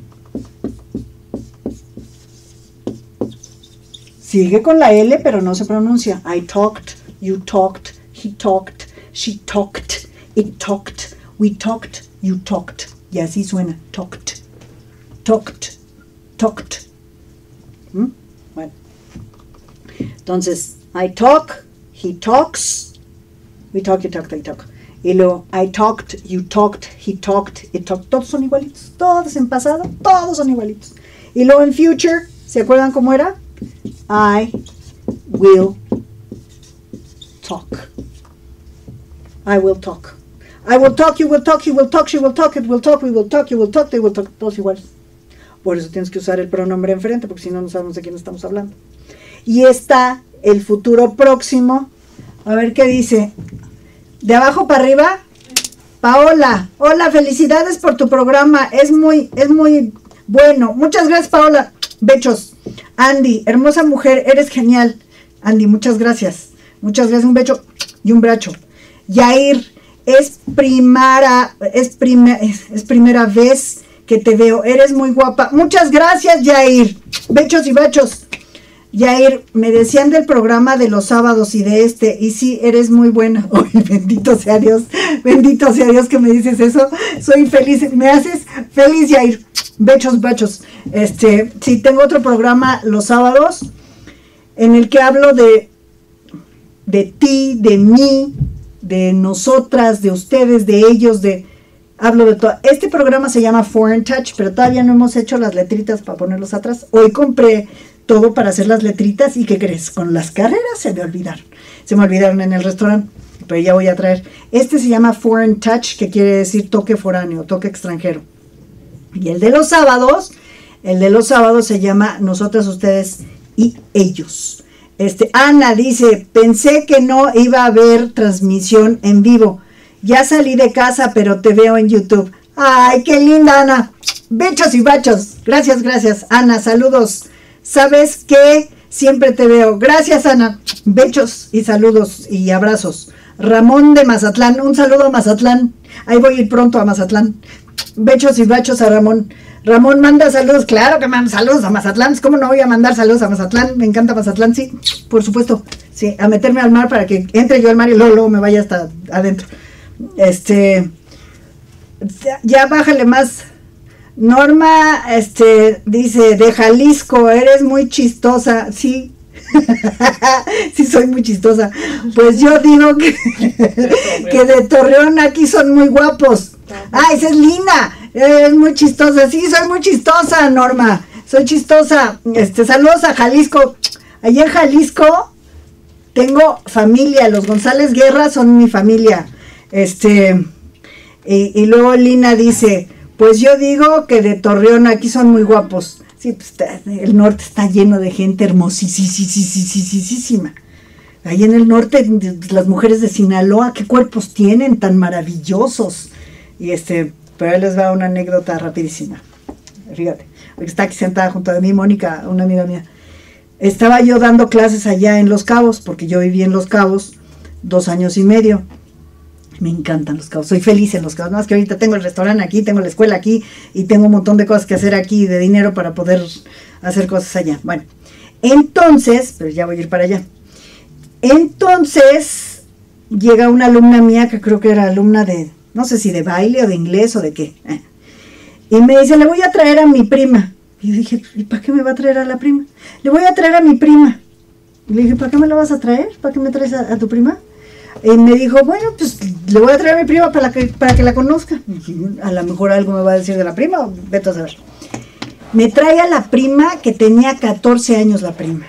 Sigue con la L, pero no se pronuncia. I talked, you talked, he talked, she talked, it talked, we talked, you talked. Y así suena. Talked, talked, talked. ¿Mm? Bueno. Entonces, I talk, he talks, we talk, you talk, they talk. Y luego, I talked, you talked, he talked, it talked. Todos son igualitos. Todos en pasado, todos son igualitos. Y luego en future, ¿se acuerdan cómo era? I will talk. I will talk. I will talk, you will talk, he will talk, she will talk, it will talk, we will talk, you will talk, they will talk. Todos iguales. Por eso tienes que usar el pronombre enfrente, porque si no, no sabemos de quién estamos hablando. Y está el futuro próximo. A ver qué dice. De abajo para arriba. Paola. Hola, felicidades por tu programa. Es muy, es muy bueno. Muchas gracias, Paola. Bechos. Andy, hermosa mujer, eres genial. Andy, muchas gracias. Muchas gracias. Un becho y un bracho. Yair, es primera, es, prime, es, es primera vez que te veo, eres muy guapa. Muchas gracias, Yair. Bechos y bachos. Yair, me decían del programa de los sábados y de este, y sí, eres muy buena. Uy, bendito sea Dios, bendito sea Dios que me dices eso. Soy feliz, me haces feliz, Yair. Bechos, bachos. Este, sí, tengo otro programa los sábados en el que hablo de, de ti, de mí, de nosotras, de ustedes, de ellos, de... Hablo de todo. Este programa se llama Foreign Touch, pero todavía no hemos hecho las letritas para ponerlos atrás. Hoy compré todo para hacer las letritas y ¿qué crees? Con las carreras se me olvidaron. Se me olvidaron en el restaurante, pero ya voy a traer. Este se llama Foreign Touch, que quiere decir toque foráneo, toque extranjero. Y el de los sábados, el de los sábados se llama Nosotras, Ustedes y Ellos. Este, Ana dice, pensé que no iba a haber transmisión en vivo. Ya salí de casa, pero te veo en YouTube. ¡Ay, qué linda, Ana! Bechos y bachos. Gracias, gracias, Ana. Saludos. ¿Sabes qué? Siempre te veo. Gracias, Ana. Bechos y saludos y abrazos. Ramón de Mazatlán. Un saludo a Mazatlán. Ahí voy a ir pronto a Mazatlán. Bechos y bachos a Ramón. Ramón manda saludos. Claro que manda saludos a Mazatlán. ¿Cómo no voy a mandar saludos a Mazatlán? Me encanta Mazatlán, sí. Por supuesto. Sí, a meterme al mar para que entre yo al mar y luego, luego me vaya hasta adentro. Este, ya, ya bájale más. Norma, este, dice, de Jalisco, eres muy chistosa. Sí, sí soy muy chistosa. Pues yo digo que, que de Torreón aquí son muy guapos. Ah, esa es Lina, es muy chistosa. Sí, soy muy chistosa, Norma. Soy chistosa. Este, saludos a Jalisco. Allí en Jalisco, tengo familia, los González Guerra son mi familia. Este, y, y luego Lina dice, pues yo digo que de Torreón aquí son muy guapos. Sí, pues está, el norte está lleno de gente hermosísima. Ahí en el norte, las mujeres de Sinaloa, qué cuerpos tienen tan maravillosos. Y este, pero ahí les va una anécdota rapidísima. Fíjate, porque está aquí sentada junto a mí, Mónica, una amiga mía. Estaba yo dando clases allá en Los Cabos, porque yo viví en Los Cabos dos años y medio. Me encantan Los Cabos, soy feliz en Los Cabos. Nada más que ahorita tengo el restaurante aquí, tengo la escuela aquí, y tengo un montón de cosas que hacer aquí, de dinero para poder hacer cosas allá. Bueno, entonces, pero ya voy a ir para allá. Entonces, llega una alumna mía, que creo que era alumna de, no sé si de baile o de inglés o de qué. Eh. Y me dice, le voy a traer a mi prima. Y yo dije, ¿y para qué me va a traer a la prima? Le voy a traer a mi prima. Y le dije, ¿para qué me la vas a traer? ¿Para qué me traes a, a tu prima? Y me dijo, bueno, pues le voy a traer a mi prima para que, para que la conozca. Y dije, a lo mejor algo me va a decir de la prima, o vete a saber. Me trae a la prima, que tenía catorce años la prima.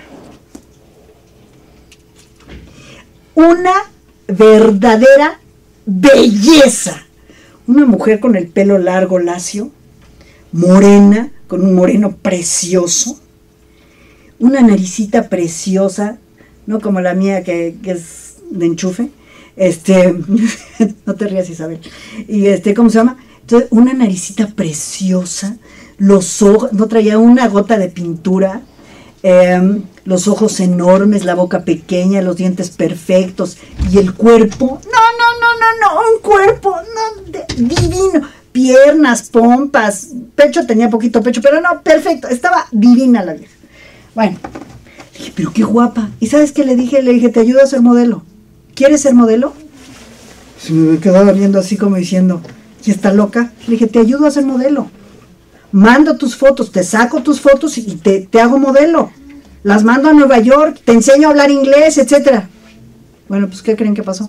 Una verdadera belleza. Una mujer con el pelo largo, lacio, morena, con un moreno precioso, una naricita preciosa, no como la mía que, que es de enchufe, este, no te rías, Isabel, y este, ¿cómo se llama? Entonces, una naricita preciosa, los ojos, no traía una gota de pintura, eh, los ojos enormes, la boca pequeña, los dientes perfectos, y el cuerpo, no, no, no, no, no, un cuerpo, no, de, divino, piernas, pompas, pecho, tenía poquito pecho, pero no, perfecto, estaba divina la vieja. Bueno, dije, pero qué guapa. ¿Y sabes qué le dije? Le dije, te ayudo a ser modelo. ¿Quieres ser modelo? Se me quedaba viendo así como diciendo, ¿y está loca? Le dije, te ayudo a ser modelo. Mando tus fotos, te saco tus fotos y te, te hago modelo. Las mando a Nueva York, te enseño a hablar inglés, etcétera. Bueno, pues, ¿qué creen que pasó?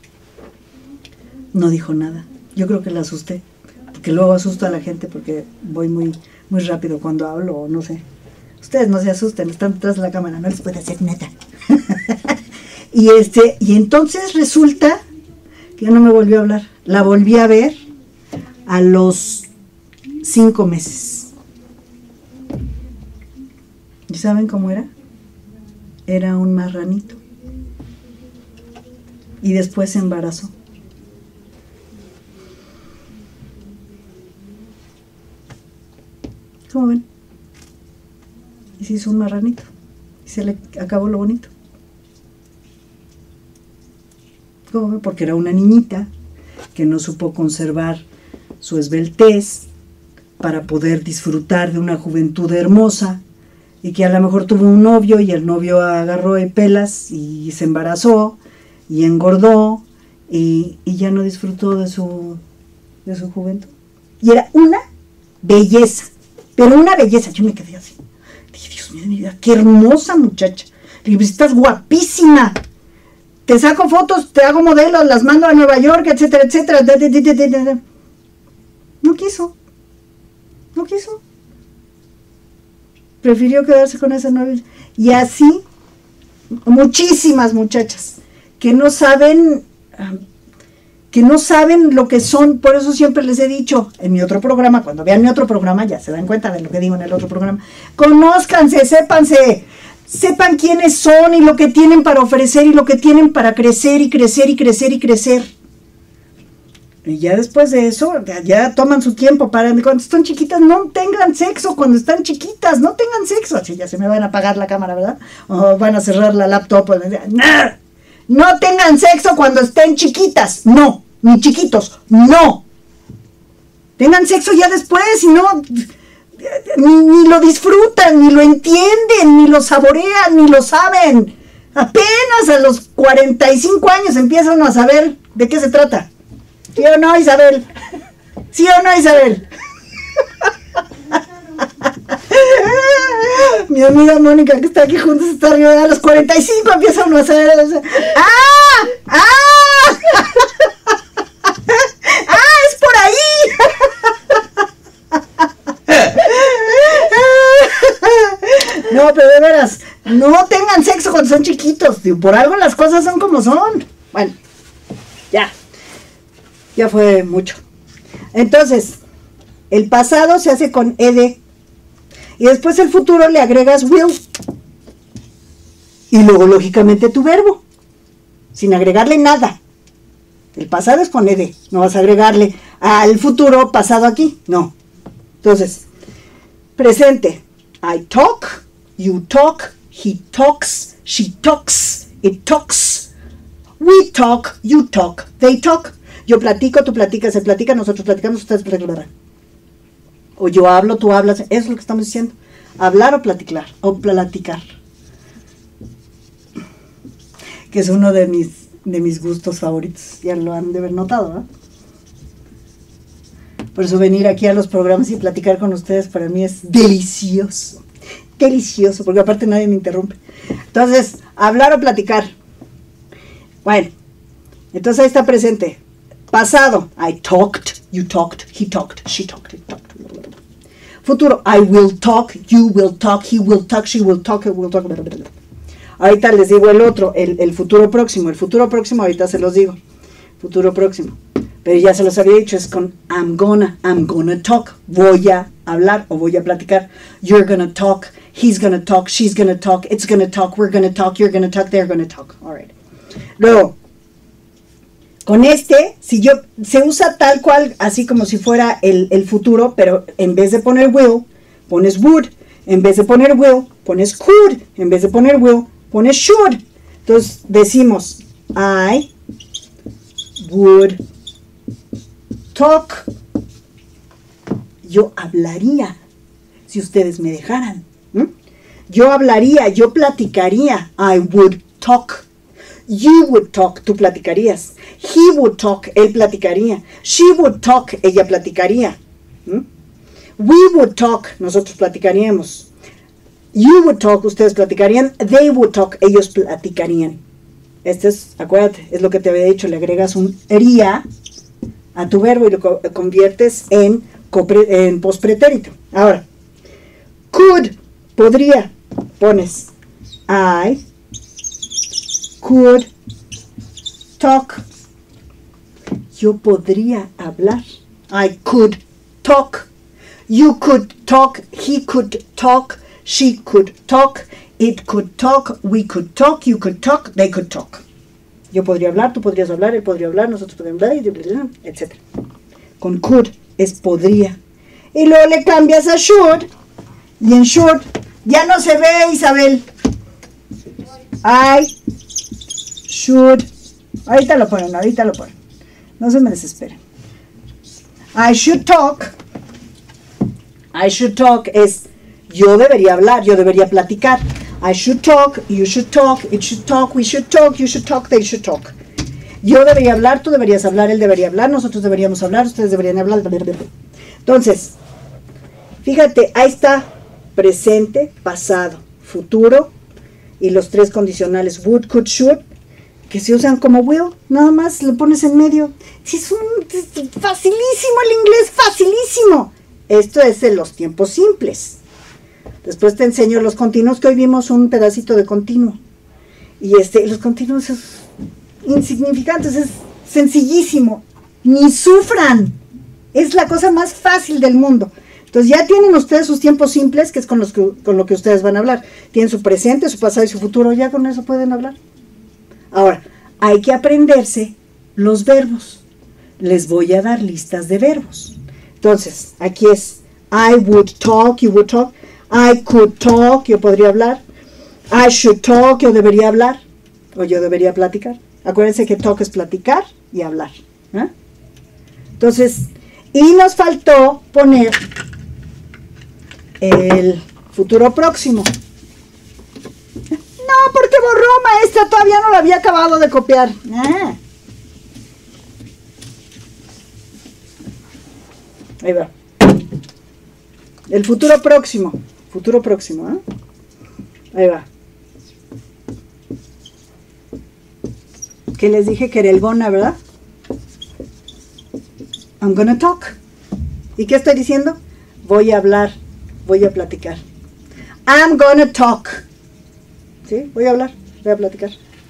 No dijo nada. Yo creo que la asusté. Que luego asusto a la gente porque voy muy, muy rápido cuando hablo, o no sé. Ustedes no se asusten, están detrás de la cámara, no les puede hacer nada. y este, y entonces resulta que ya no me volvió a hablar. La volví a ver a los cinco meses. ¿Y saben cómo era? Era un marranito. Y después se embarazó. ¿Cómo ven? Y se hizo un marranito. Y se le acabó lo bonito. ¿Cómo ven? Porque era una niñita que no supo conservar su esbeltez para poder disfrutar de una juventud hermosa, y que a lo mejor tuvo un novio y el novio agarró de pelas y se embarazó y engordó y, y ya no disfrutó de su, de su juventud. Y era una belleza. Pero una belleza, yo me quedé así. Dije, Dios mío de mi vida, qué hermosa muchacha. Dije, pues estás guapísima. Te saco fotos, te hago modelos, las mando a Nueva York, etcétera, etcétera. No quiso. No quiso. Prefirió quedarse con ese novio. Y así, muchísimas muchachas que no saben... que no saben lo que son. Por eso siempre les he dicho en mi otro programa, cuando vean mi otro programa ya se dan cuenta de lo que digo en el otro programa, conózcanse, sépanse, sepan quiénes son y lo que tienen para ofrecer y lo que tienen para crecer y crecer y crecer y crecer. Y ya después de eso, ya, ya toman su tiempo para, cuando están chiquitas, no tengan sexo, cuando están chiquitas, no tengan sexo. Así ya se me van a apagar la cámara, ¿verdad? O van a cerrar la laptop. ¡No! No tengan sexo cuando estén chiquitas, no, ni chiquitos, no. Tengan sexo ya después, y no, ni, ni lo disfrutan, ni lo entienden, ni lo saborean, ni lo saben. Apenas a los cuarenta y cinco años empieza uno a saber de qué se trata. ¿Sí o no, Isabel? ¿Sí o no, Isabel? Mi amiga Mónica, que está aquí juntos, está arriba, a los cuarenta y cinco empieza uno a saber. ¡Ah! ¡Ah! ¡Ah! ¡Es por ahí! No, pero de veras, no tengan tengan sexo cuando son chiquitos, tío, por algo las cosas son como son. Bueno, ya, ya fue mucho. Entonces, el pasado se hace con ed, y después el futuro le agregas will, y luego lógicamente tu verbo, sin agregarle nada. El pasado es con ed, no vas a agregarle al futuro pasado aquí, no. Entonces, presente, I talk, you talk, he talks, she talks, it talks, we talk, you talk, they talk. Yo platico, tú platicas, se platica, nosotros platicamos, ustedes platican. O yo hablo, tú hablas, eso es lo que estamos diciendo. Hablar o platicar, o platicar. Que es uno de mis, de mis gustos favoritos, ya lo han de haber notado, ¿no? Por eso venir aquí a los programas y platicar con ustedes para mí es delicioso, delicioso, porque aparte nadie me interrumpe. Entonces, hablar o platicar. Bueno, entonces ahí está presente. Pasado, I talked, you talked, he talked, she talked, it talked. Futuro, I will talk, you will talk, he will talk, she will talk, it will talk. Ahorita les digo el otro, el, el futuro próximo. El futuro próximo ahorita se los digo. Futuro próximo. Pero ya se los había dicho, es con I'm gonna, I'm gonna talk. Voy a hablar o voy a platicar. You're gonna talk, he's gonna talk, she's gonna talk, it's gonna talk, we're gonna talk, you're gonna talk, they're gonna talk. All right. Luego, con este, si yo, se usa tal cual, así como si fuera el, el futuro, pero en vez de poner will, pones would. En vez de poner will, pones could. En vez de poner will, pones should. Entonces decimos, I would talk. Yo hablaría, si ustedes me dejaran. ¿Mm? Yo hablaría, yo platicaría. I would talk. You would talk, tú platicarías. He would talk, él platicaría. She would talk, ella platicaría. ¿Mm? We would talk, nosotros platicaríamos. You would talk, ustedes platicarían. They would talk, ellos platicarían. Este es, acuérdate, es lo que te había dicho, le agregas un ría a tu verbo y lo co conviertes en, en pospretérito. Ahora, could, podría, pones I could talk. Yo podría hablar. I could talk. You could talk. He could talk. She could talk. It could talk. We could talk. You could talk. They could talk. Yo podría hablar, tú podrías hablar, él podría hablar, nosotros podríamos hablar, etcétera. Con could es podría. Y luego le cambias a should. Y en should ya no se ve, Isabel. I should. Ahorita lo ponen, ahorita lo ponen. No se me desesperen. I should talk. I should talk es yo debería hablar, yo debería platicar. I should talk, you should talk, it should talk, we should talk, you should talk, they should talk. Yo debería hablar, tú deberías hablar, él debería hablar, nosotros deberíamos hablar, ustedes deberían hablar. Entonces, fíjate, ahí está presente, pasado, futuro y los tres condicionales would, could, should, que se usan como will, nada más lo pones en medio. Sí, es, un, es facilísimo el inglés, facilísimo. Esto es de los tiempos simples. Después te enseño los continuos, que hoy vimos un pedacito de continuo. Y este, los continuos es insignificantes, es sencillísimo. Ni sufran. Es la cosa más fácil del mundo. Entonces ya tienen ustedes sus tiempos simples, que es con, los que, con lo que ustedes van a hablar. Tienen su presente, su pasado y su futuro, ya con eso pueden hablar. Ahora, hay que aprenderse los verbos. Les voy a dar listas de verbos. Entonces, aquí es I would talk, you would talk. I could talk, yo podría hablar. I should talk, yo debería hablar. O yo debería platicar. Acuérdense que talk es platicar y hablar. ¿eh? Entonces, y nos faltó poner el futuro próximo. No, porque borró, maestra, todavía no lo había acabado de copiar. Ah. Ahí va. El futuro próximo. Futuro próximo, ¿eh? Ahí va. Que les dije que era el gonna, ¿verdad? I'm gonna talk. ¿Y qué estoy diciendo? Voy a hablar, voy a platicar. I'm gonna talk. ¿Sí ¿sí? Voy a hablar, voy a platicar.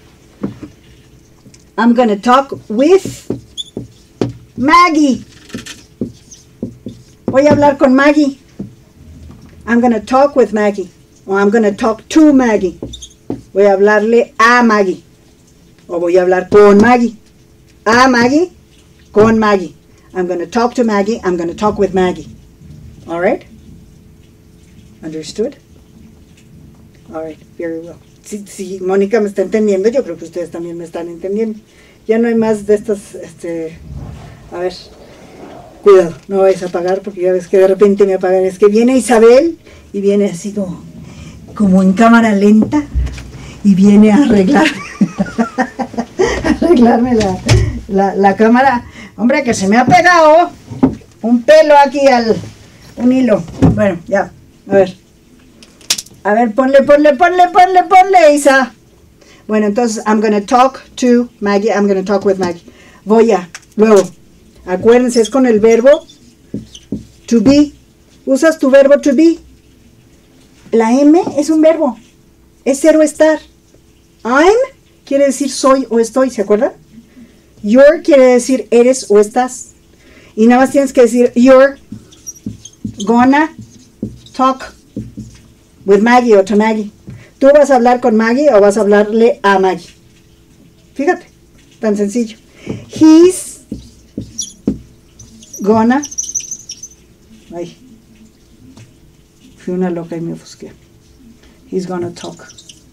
I'm gonna talk with Maggie. Voy a hablar con Maggie. I'm gonna talk with Maggie. O I'm gonna talk to Maggie. Voy a hablarle a Maggie. O voy a hablar con Maggie. A Maggie, con Maggie. I'm gonna talk to Maggie. I'm gonna talk with Maggie. All right? Understood? All right, very well. Si, si Mónica me está entendiendo, yo creo que ustedes también me están entendiendo. Ya no hay más de estas, este, a ver, cuidado, no vais a apagar porque ya ves que de repente me apagan. Es que viene Isabel y viene así como, como en cámara lenta y viene a arreglar, arreglarme la, la, la cámara. Hombre, que se me ha pegado un pelo aquí al, un hilo. Bueno, ya, a ver. A ver, ponle, ponle, ponle, ponle, ponle, Isa. Bueno, entonces, I'm going to talk to Maggie. I'm going to talk with Maggie. Voy a, luego, acuérdense, es con el verbo to be. Usas tu verbo to be. La M es un verbo. Es ser o estar. I'm quiere decir soy o estoy, ¿se acuerdan? You're quiere decir eres o estás. Y nada más tienes que decir you're gonna talk with Maggie o to Maggie. ¿Tú vas a hablar con Maggie o vas a hablarle a Maggie? Fíjate, tan sencillo. He's gonna... Ay, fui una loca y me ofusqué. He's gonna talk.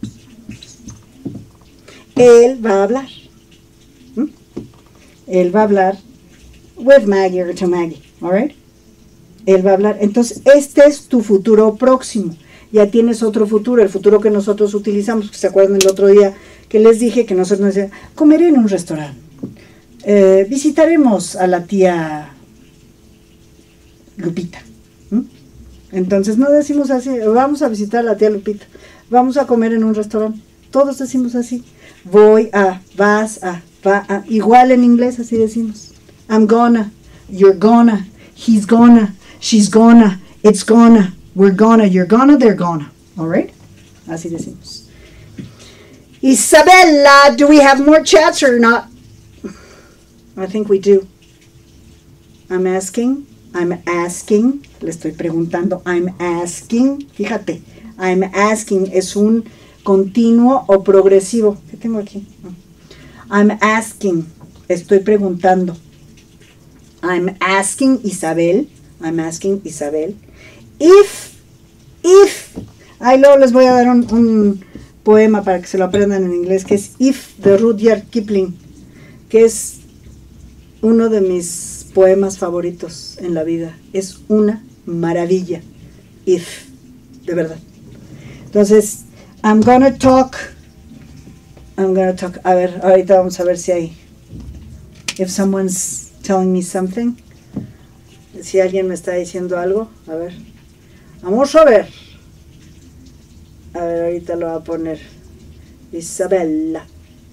Él va a hablar. ¿Mm? Él va a hablar with Maggie or to Maggie. All right? Él va a hablar. Entonces, este es tu futuro próximo. Ya tienes otro futuro, el futuro que nosotros utilizamos, que se acuerdan el otro día que les dije que nosotros nos decían, comeré en un restaurante, eh, visitaremos a la tía Lupita. ¿Mm? Entonces no decimos así, vamos a visitar a la tía Lupita, vamos a comer en un restaurante, todos decimos así, voy a, vas a, va a, igual en inglés así decimos, I'm gonna, you're gonna, he's gonna, she's gonna, it's gonna, we're gonna, you're gonna, they're gonna. All right? Así decimos. Isabella, do we have more chats or not? I think we do. I'm asking, I'm asking, le estoy preguntando, I'm asking, fíjate, I'm asking es un continuo o progresivo. ¿Qué tengo aquí? I'm asking, estoy preguntando. I'm asking Isabel, I'm asking Isabel. If, if, ahí luego les voy a dar un, un poema para que se lo aprendan en inglés, que es If, de Rudyard Kipling, que es uno de mis poemas favoritos en la vida. Es una maravilla. If, de verdad. Entonces, I'm gonna talk, I'm gonna talk, a ver, ahorita vamos a ver si hay, if someone's telling me something, si alguien me está diciendo algo, a ver. Vamos a ver. A ver, ahorita lo voy a poner. Isabella.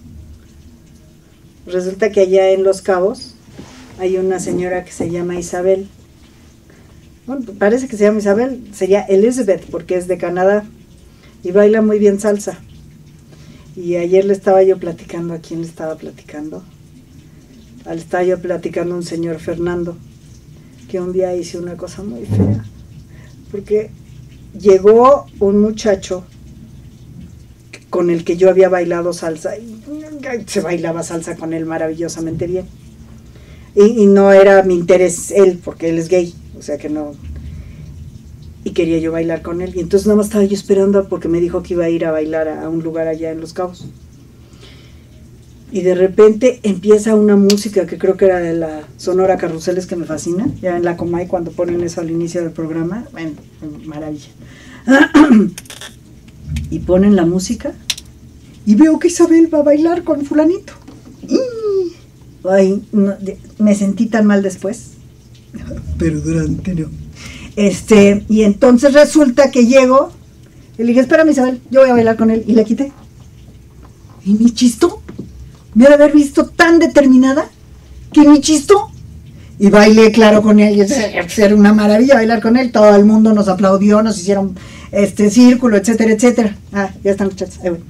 Resulta que allá en Los Cabos hay una señora que se llama Isabel. Bueno, parece que se llama Isabel. Sería Elizabeth porque es de Canadá. Y baila muy bien salsa. Y ayer le estaba yo platicando. ¿A quién le estaba platicando? Le estaba yo platicando a un señor Fernando. Que un día hice una cosa muy fea. Porque llegó un muchacho con el que yo había bailado salsa y se bailaba salsa con él maravillosamente bien y, y no era mi interés él porque él es gay, o sea que no, y quería yo bailar con él y entonces nada más estaba yo esperando porque me dijo que iba a ir a bailar a, a un lugar allá en Los Cabos y de repente empieza una música que creo que era de la Sonora Carruseles que me fascina, ya en la Comay cuando ponen eso al inicio del programa, bueno, maravilla. Y ponen la música y veo que Isabel va a bailar con fulanito. Ay, no, me sentí tan mal después, pero durante no. Este, y entonces resulta que llego y le dije, espérame Isabel, yo voy a bailar con él, y la quité. Y me chistó. Me ha de haber visto tan determinada que me chistó. Y bailé, claro, con él. Y era una maravilla bailar con él. Todo el mundo nos aplaudió, nos hicieron este círculo, etcétera, etcétera. Ah, ya están los chats. Ahí voy.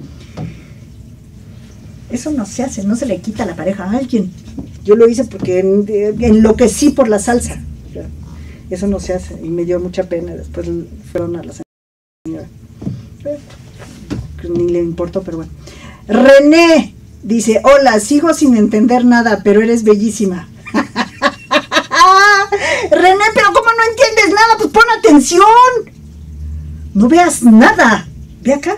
Eso no se hace, no se le quita la pareja a alguien. Yo lo hice porque en, enloquecí por la salsa. Eso no se hace y me dio mucha pena. Después fueron a la señora. Ni le importó, pero bueno. René dice, hola, sigo sin entender nada, pero eres bellísima. René, pero ¿cómo no entiendes nada? Pues pon atención. No veas nada. Ve acá.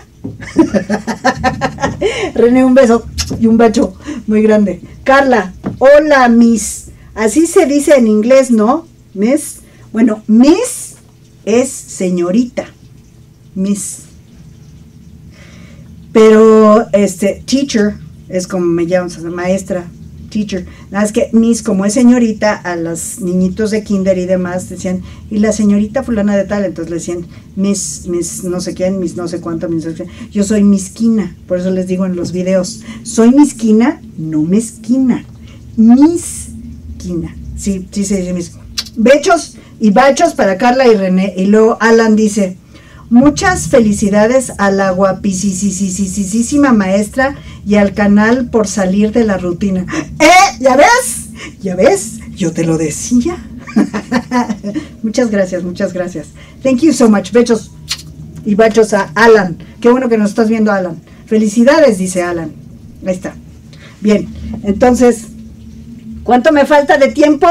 René, un beso y un bacho muy grande. Carla, hola, Miss. Así se dice en inglés, ¿no? Miss. Bueno, Miss es señorita. Miss. Pero, este, teacher es como me llaman, maestra. Teacher, nada es que Miss, como es señorita, a los niñitos de kinder y demás decían, y la señorita fulana de tal, entonces le decían Miss, Miss no sé quién, Miss no sé cuánto, Miss no sé qué. Yo soy misquina, por eso les digo en los videos, soy misquina, no mezquina, misquina, sí, sí se dice mis. Bechos y bachos para Carla y René, y luego Alan dice, muchas felicidades a la guapísima maestra y al canal por salir de la rutina. ¡Eh! ¿Ya ves? ¿Ya ves? Yo te lo decía. Muchas gracias, muchas gracias. Thank you so much. Bechos y bachos a Alan. Qué bueno que nos estás viendo, Alan. Felicidades, dice Alan. Ahí está. Bien, entonces, ¿cuánto me falta de tiempo?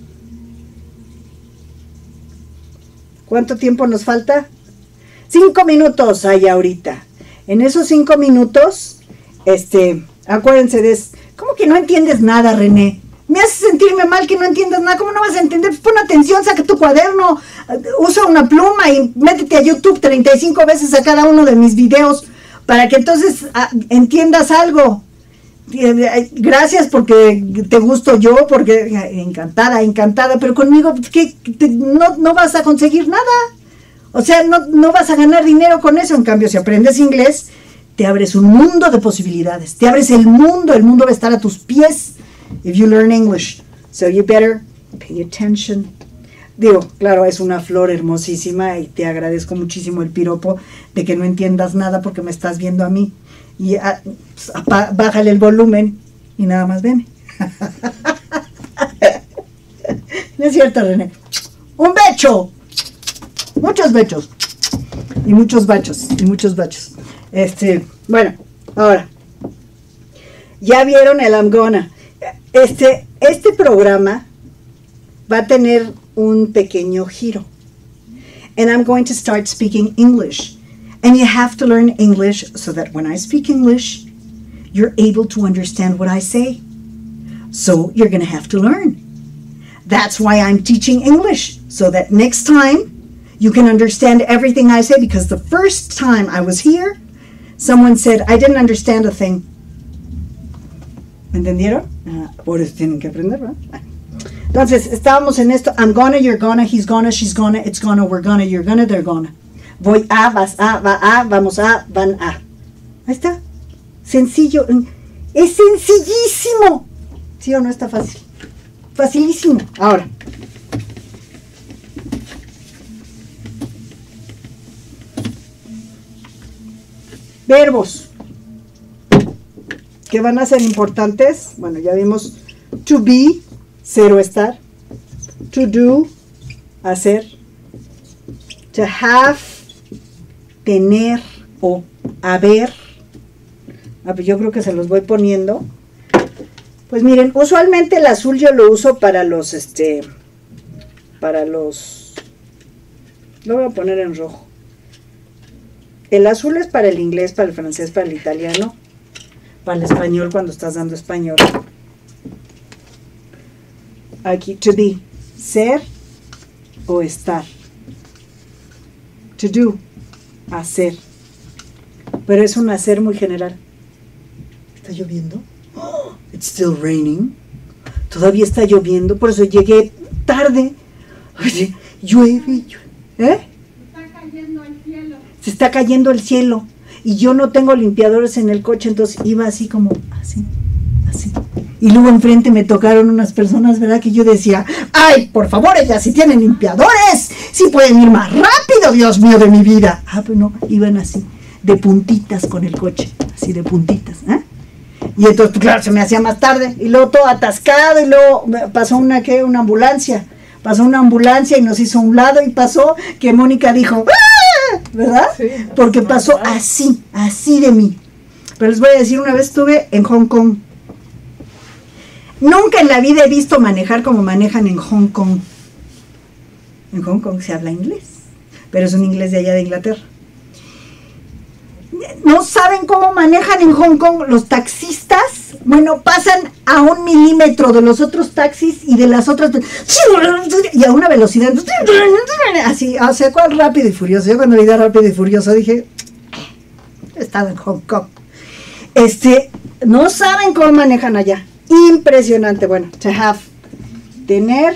¿Cuánto tiempo nos falta? Cinco minutos hay ahorita. En esos cinco minutos, este, acuérdense de... ¿Cómo que no entiendes nada, René? Me hace sentirme mal que no entiendas nada. ¿Cómo no vas a entender? Pues pon atención, saca tu cuaderno, usa una pluma y métete a YouTube treinta y cinco veces a cada uno de mis videos para que entonces a, entiendas algo. Gracias porque te gusto yo, porque encantada, encantada, pero conmigo ¿qué? Te, no, no vas a conseguir nada. O sea, no, no vas a ganar dinero con eso. En cambio, si aprendes inglés, te abres un mundo de posibilidades. Te abres el mundo. El mundo va a estar a tus pies. If you learn English. So you better pay attention. Digo, claro, es una flor hermosísima y te agradezco muchísimo el piropo de que no entiendas nada porque me estás viendo a mí. Y a, pues, a, bájale el volumen y nada más veme. No es cierto, René. ¡Un becho! Muchos bechos y muchos bachos y muchos bachos. Este, bueno, ahora ya vieron el I'm Gonna. Este, este programa va a tener un pequeño giro. And I'm going to start speaking English. And you have to learn English so that when I speak English, you're able to understand what I say. So you're going to have to learn. That's why I'm teaching English, so that next time you can understand everything I say, because the first time I was here, someone said, I didn't understand a thing. ¿Me entendieron? Ah, por eso tienen que aprender, ¿verdad? Entonces, estábamos en esto, I'm gonna, you're gonna, he's gonna, she's gonna, it's gonna, we're gonna, you're gonna, they're gonna. Voy a, vas a, va a, vamos a, van a. Ahí está. Sencillo. Es sencillísimo. ¿Sí o no está fácil? Facilísimo. Ahora. Verbos que van a ser importantes. Bueno, ya vimos to be, ser o estar. To do, hacer. To have, tener o haber. A ver, yo creo que se los voy poniendo. Pues miren, usualmente el azul yo lo uso para los, este, para los, lo voy a poner en rojo. El azul es para el inglés, para el francés, para el italiano, para el español cuando estás dando español. Aquí, to be, ser o estar. To do, hacer. Pero es un hacer muy general. ¿Está lloviendo? Oh, it's still raining. Todavía está lloviendo, por eso llegué tarde. Oye, llueve, llueve. ¿Eh? Se está cayendo el cielo y yo no tengo limpiadores en el coche, entonces iba así como, así, así, Y luego enfrente me tocaron unas personas, ¿verdad? Que yo decía, ay, por favor, ellas sí tienen limpiadores, sí pueden ir más rápido, Dios mío de mi vida. Ah, pero no, iban así, de puntitas con el coche, así de puntitas, ¿eh? Y entonces, pues, claro, se me hacía más tarde, y luego todo atascado, y luego pasó una, ¿qué? Una ambulancia, pasó una ambulancia y nos hizo a un lado, y pasó que Mónica dijo, ¡ah! ¿Verdad? Sí, porque pasó así, así de mí. Pero les voy a decir, una vez estuve en Hong Kong. Nunca en la vida he visto manejar como manejan en Hong Kong. En Hong Kong se habla inglés, pero es un inglés de allá de Inglaterra. No saben cómo manejan en Hong Kong los taxistas. Bueno, pasan a un milímetro de los otros taxis y de las otras, y a una velocidad así, o sea, cuál Rápido y Furioso. Yo cuando vi Rápido y Furioso dije, he estado en Hong Kong. Este, no saben cómo manejan allá. Impresionante. Bueno, to have, tener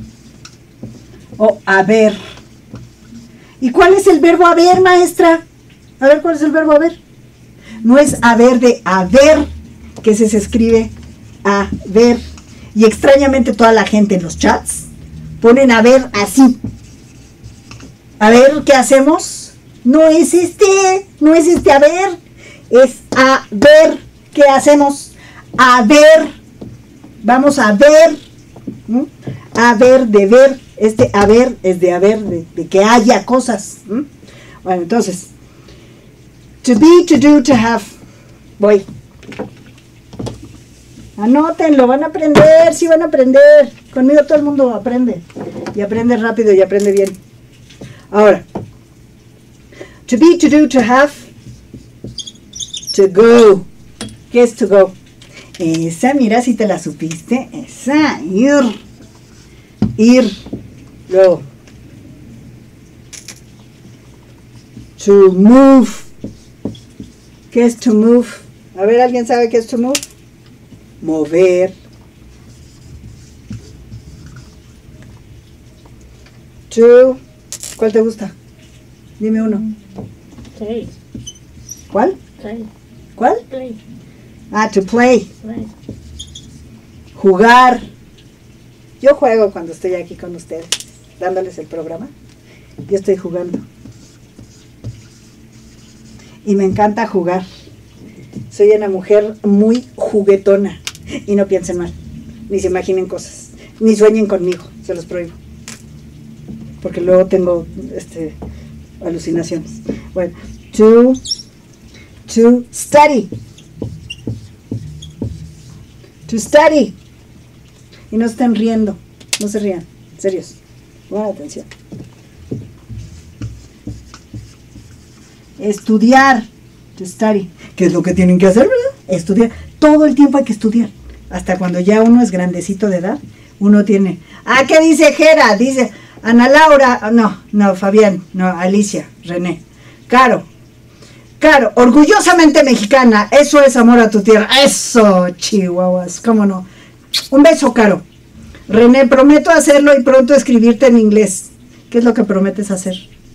o haber. ¿Y cuál es el verbo haber, maestra? A ver, ¿cuál es el verbo haber? No es haber de haber, que se, se escribe haber. Y extrañamente toda la gente en los chats ponen haber así. A ver, ¿qué hacemos? No es este, no es este haber, es haber. ¿Qué hacemos? A ver, vamos a ver, ¿no? A ver, de ver, este haber es de haber, de, de que haya cosas, ¿no? Bueno, entonces, to be, to do, to have, voy, anótenlo, van a aprender, sí van a aprender, conmigo todo el mundo aprende, y aprende rápido y aprende bien. Ahora, to be, to do, to have, to go. ¿Qué es to go? Esa, mira si te la supiste. Esa, ir. Ir. Luego. To move. ¿Qué es to move? A ver, ¿alguien sabe qué es to move? Mover. To. ¿Cuál te gusta? Dime uno. Play. ¿Cuál? Play. ¿Cuál? Play. Ah, to play. Play. Jugar. Yo juego cuando estoy aquí con ustedes, dándoles el programa. Yo estoy jugando. Y me encanta jugar. Soy una mujer muy juguetona. Y no piensen mal. Ni se imaginen cosas. Ni sueñen conmigo. Se los prohíbo. Porque luego tengo este, alucinaciones. Bueno, to, to study. To study. Y no estén riendo. No se rían. Serios. Buena atención. Estudiar. To study. ¿Qué es lo que tienen que hacer, verdad? Estudiar. Todo el tiempo hay que estudiar. Hasta cuando ya uno es grandecito de edad, uno tiene... Ah, ¿qué dice Jera? Dice Ana Laura. No, no, Fabián. No, Alicia. René. Caro. Caro, orgullosamente mexicana. Eso es amor a tu tierra. Eso, chihuahuas. ¿Cómo no? Un beso, Caro. René, prometo hacerlo y pronto escribirte en inglés. ¿Qué es lo que prometes hacer?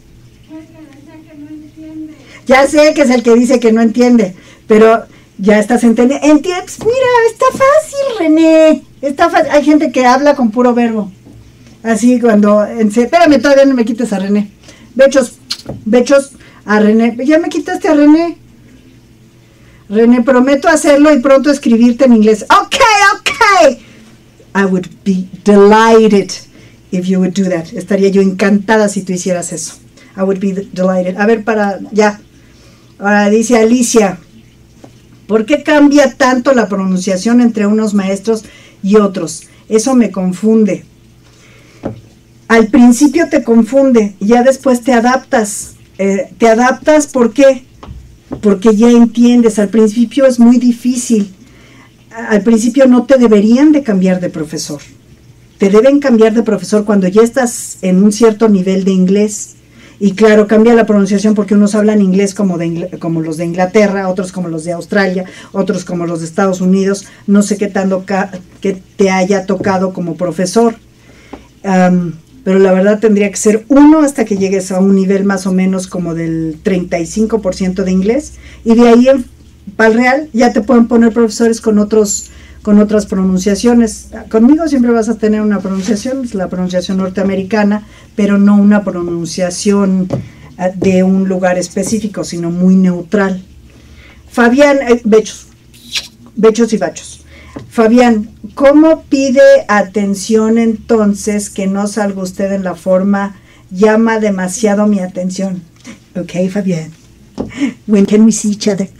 Ya sé que es el que dice que no entiende, pero ya estás entendiendo. ¿Entiendes? Mira, está fácil, René. Está fácil. Hay gente que habla con puro verbo. Así cuando... En, espérame, todavía no me quites a René. Bechos, bechos a René. Ya me quitaste a René. René, prometo hacerlo y pronto escribirte en inglés. Ok, ok. I would be delighted if you would do that. Estaría yo encantada si tú hicieras eso. I would be delighted. A ver, para... Ya. Ahora dice Alicia, ¿por qué cambia tanto la pronunciación entre unos maestros y otros? Eso me confunde. Al principio te confunde, ya después te adaptas. Eh, te adaptas, ¿por qué? Porque ya entiendes. Al principio es muy difícil. Al principio no te deberían de cambiar de profesor. Te deben cambiar de profesor cuando ya estás en un cierto nivel de inglés. Y claro, cambia la pronunciación porque unos hablan inglés como, de, como los de Inglaterra, otros como los de Australia, otros como los de Estados Unidos. No sé qué tanto que te haya tocado como profesor. Um, pero la verdad tendría que ser uno hasta que llegues a un nivel más o menos como del treinta y cinco por ciento de inglés. Y de ahí en Pal Real ya te pueden poner profesores con otros, con otras pronunciaciones. Conmigo siempre vas a tener una pronunciación, es la pronunciación norteamericana, pero no una pronunciación de un lugar específico, sino muy neutral. Fabián, eh, bechos, bechos y bachos. Fabián, ¿cómo pide atención entonces que no salga usted en la forma llama demasiado mi atención? Ok, Fabián. When can we see each other?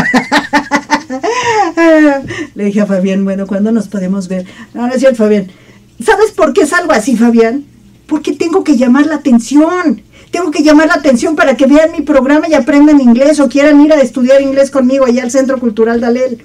Le dije a Fabián, bueno, ¿cuándo nos podemos ver? No, no es cierto, Fabián. ¿Sabes por qué salgo así, Fabián? Porque tengo que llamar la atención. Tengo que llamar la atención para que vean mi programa y aprendan inglés o quieran ir a estudiar inglés conmigo allá al Centro Cultural Dalel.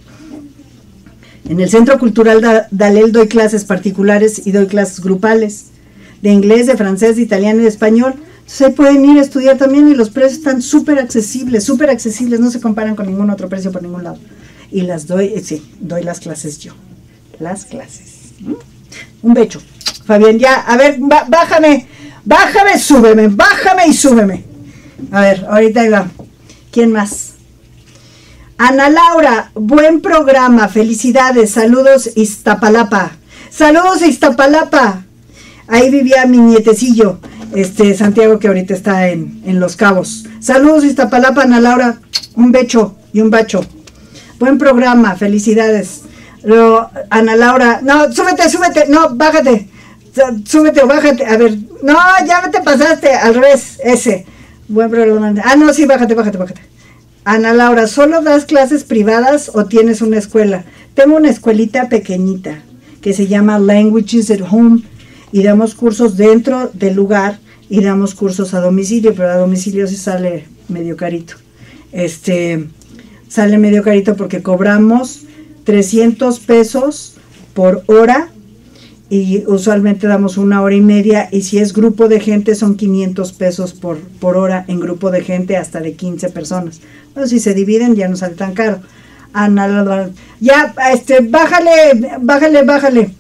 En el Centro Cultural da Dalel doy clases particulares y doy clases grupales de inglés, de francés, de italiano y de español. Entonces ahí pueden ir a estudiar también y los precios están súper accesibles, súper accesibles, no se comparan con ningún otro precio por ningún lado. Y las doy, eh, sí, doy las clases yo. Las clases. ¿Mm? Un becho. Fabián, ya, a ver, bájame, bájame, súbeme, bájame y súbeme. A ver, ahorita ahí va. ¿Quién más? Ana Laura, buen programa, felicidades, saludos Iztapalapa. Saludos Iztapalapa. Ahí vivía mi nietecillo, este Santiago, que ahorita está en, en Los Cabos. Saludos Iztapalapa, Ana Laura, un becho y un bacho. Buen programa, felicidades. Pero, Ana Laura, no, súbete, súbete, no, bájate. Súbete o bájate, a ver, no, ya te pasaste, al revés, ese. Buen programa. Ah, no, sí, bájate, bájate, bájate. Ana Laura, ¿solo das clases privadas o tienes una escuela? Tengo una escuelita pequeñita que se llama Languages at Home y damos cursos dentro del lugar y damos cursos a domicilio, pero a domicilio sí sale medio carito. Este, sale medio carito porque cobramos trescientos pesos por hora y usualmente damos una hora y media, y si es grupo de gente son quinientos pesos por, por hora en grupo de gente hasta de quince personas. Bueno, si se dividen ya no sale tan caro. Ana, ya, este, bájale, bájale, bájale.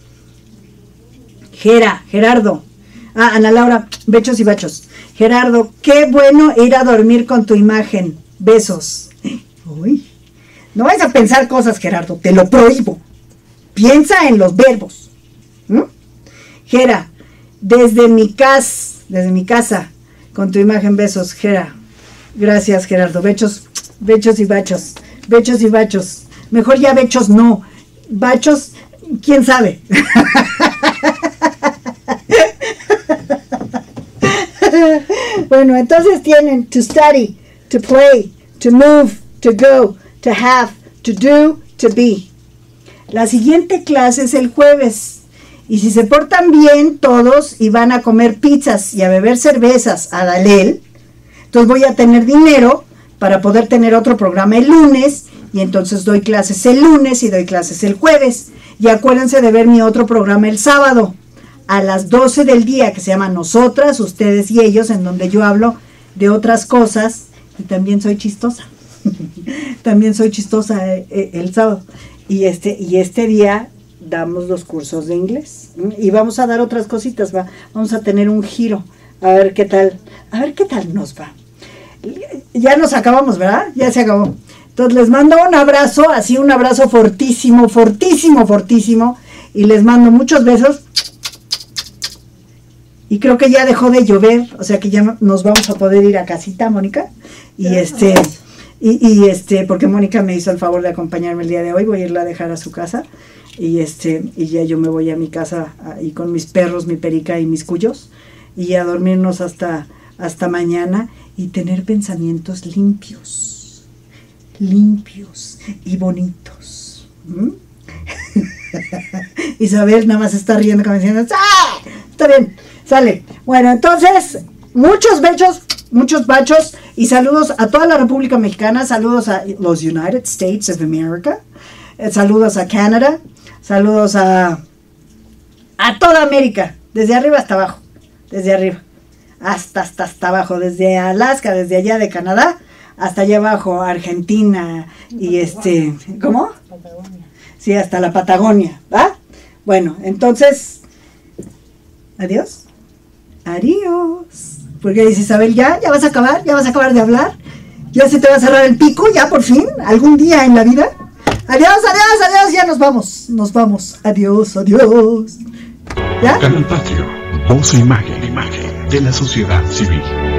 Gera, Gerardo. Ah, Ana Laura, bechos y bachos. Gerardo, qué bueno ir a dormir con tu imagen. Besos. Uy, no vayas a pensar cosas, Gerardo, te lo prohíbo. Piensa en los verbos. ¿Mm? Gera, desde mi casa, desde mi casa, con tu imagen, besos, Gera. Gracias, Gerardo. Bechos, bechos y bachos. Bechos y bachos. Mejor ya bechos no. Bachos, quién sabe. Bueno, entonces tienen to study, to play, to move, to go, to have, to do, to be. La siguiente clase es el jueves. Y si se portan bien todos y van a comer pizzas y a beber cervezas a Dalel, entonces voy a tener dinero para poder tener otro programa el lunes, y entonces doy clases el lunes y doy clases el jueves. Y acuérdense de ver mi otro programa el sábado a las doce del día, que se llama Nosotras, Ustedes y Ellos, en donde yo hablo de otras cosas y también soy chistosa. También soy chistosa eh, eh, el sábado. Y este, y este día damos los cursos de inglés. Y vamos a dar otras cositas, va. Vamos a tener un giro. A ver qué tal, a ver qué tal nos va. Ya nos acabamos, ¿verdad? Ya se acabó. Entonces les mando un abrazo, así un abrazo fortísimo, fortísimo, fortísimo. Y les mando muchos besos. Y creo que ya dejó de llover, o sea que ya nos vamos a poder ir a casita, Mónica. Y este, y, y este, porque Mónica me hizo el favor de acompañarme el día de hoy, voy a irla a dejar a su casa. Y este, y ya yo me voy a mi casa y con mis perros, mi perica y mis cuyos, y a dormirnos hasta, hasta mañana y tener pensamientos limpios, limpios y bonitos. ¿Mm? Isabel nada más está riendo como diciendo, ¡ah! Está bien, sale. Bueno, entonces, muchos bechos, muchos bachos y saludos a toda la República Mexicana, saludos a los United States of America, eh, saludos a Canadá, saludos a, a toda América, desde arriba hasta abajo, desde arriba, hasta, hasta, hasta abajo, desde Alaska, desde allá de Canadá, hasta allá abajo, Argentina, y este, ¿cómo? Patagonia. Sí, hasta la Patagonia, ¿va? Bueno, entonces, adiós, adiós, porque dice Isabel, ya, ya vas a acabar, ya vas a acabar de hablar, ya se te va a cerrar el pico, ya por fin, algún día en la vida. Adiós, adiós, adiós. Ya nos vamos. Nos vamos. Adiós, adiós. ¿Ya? Canal Patrio, voz e imagen, imagen de la sociedad civil.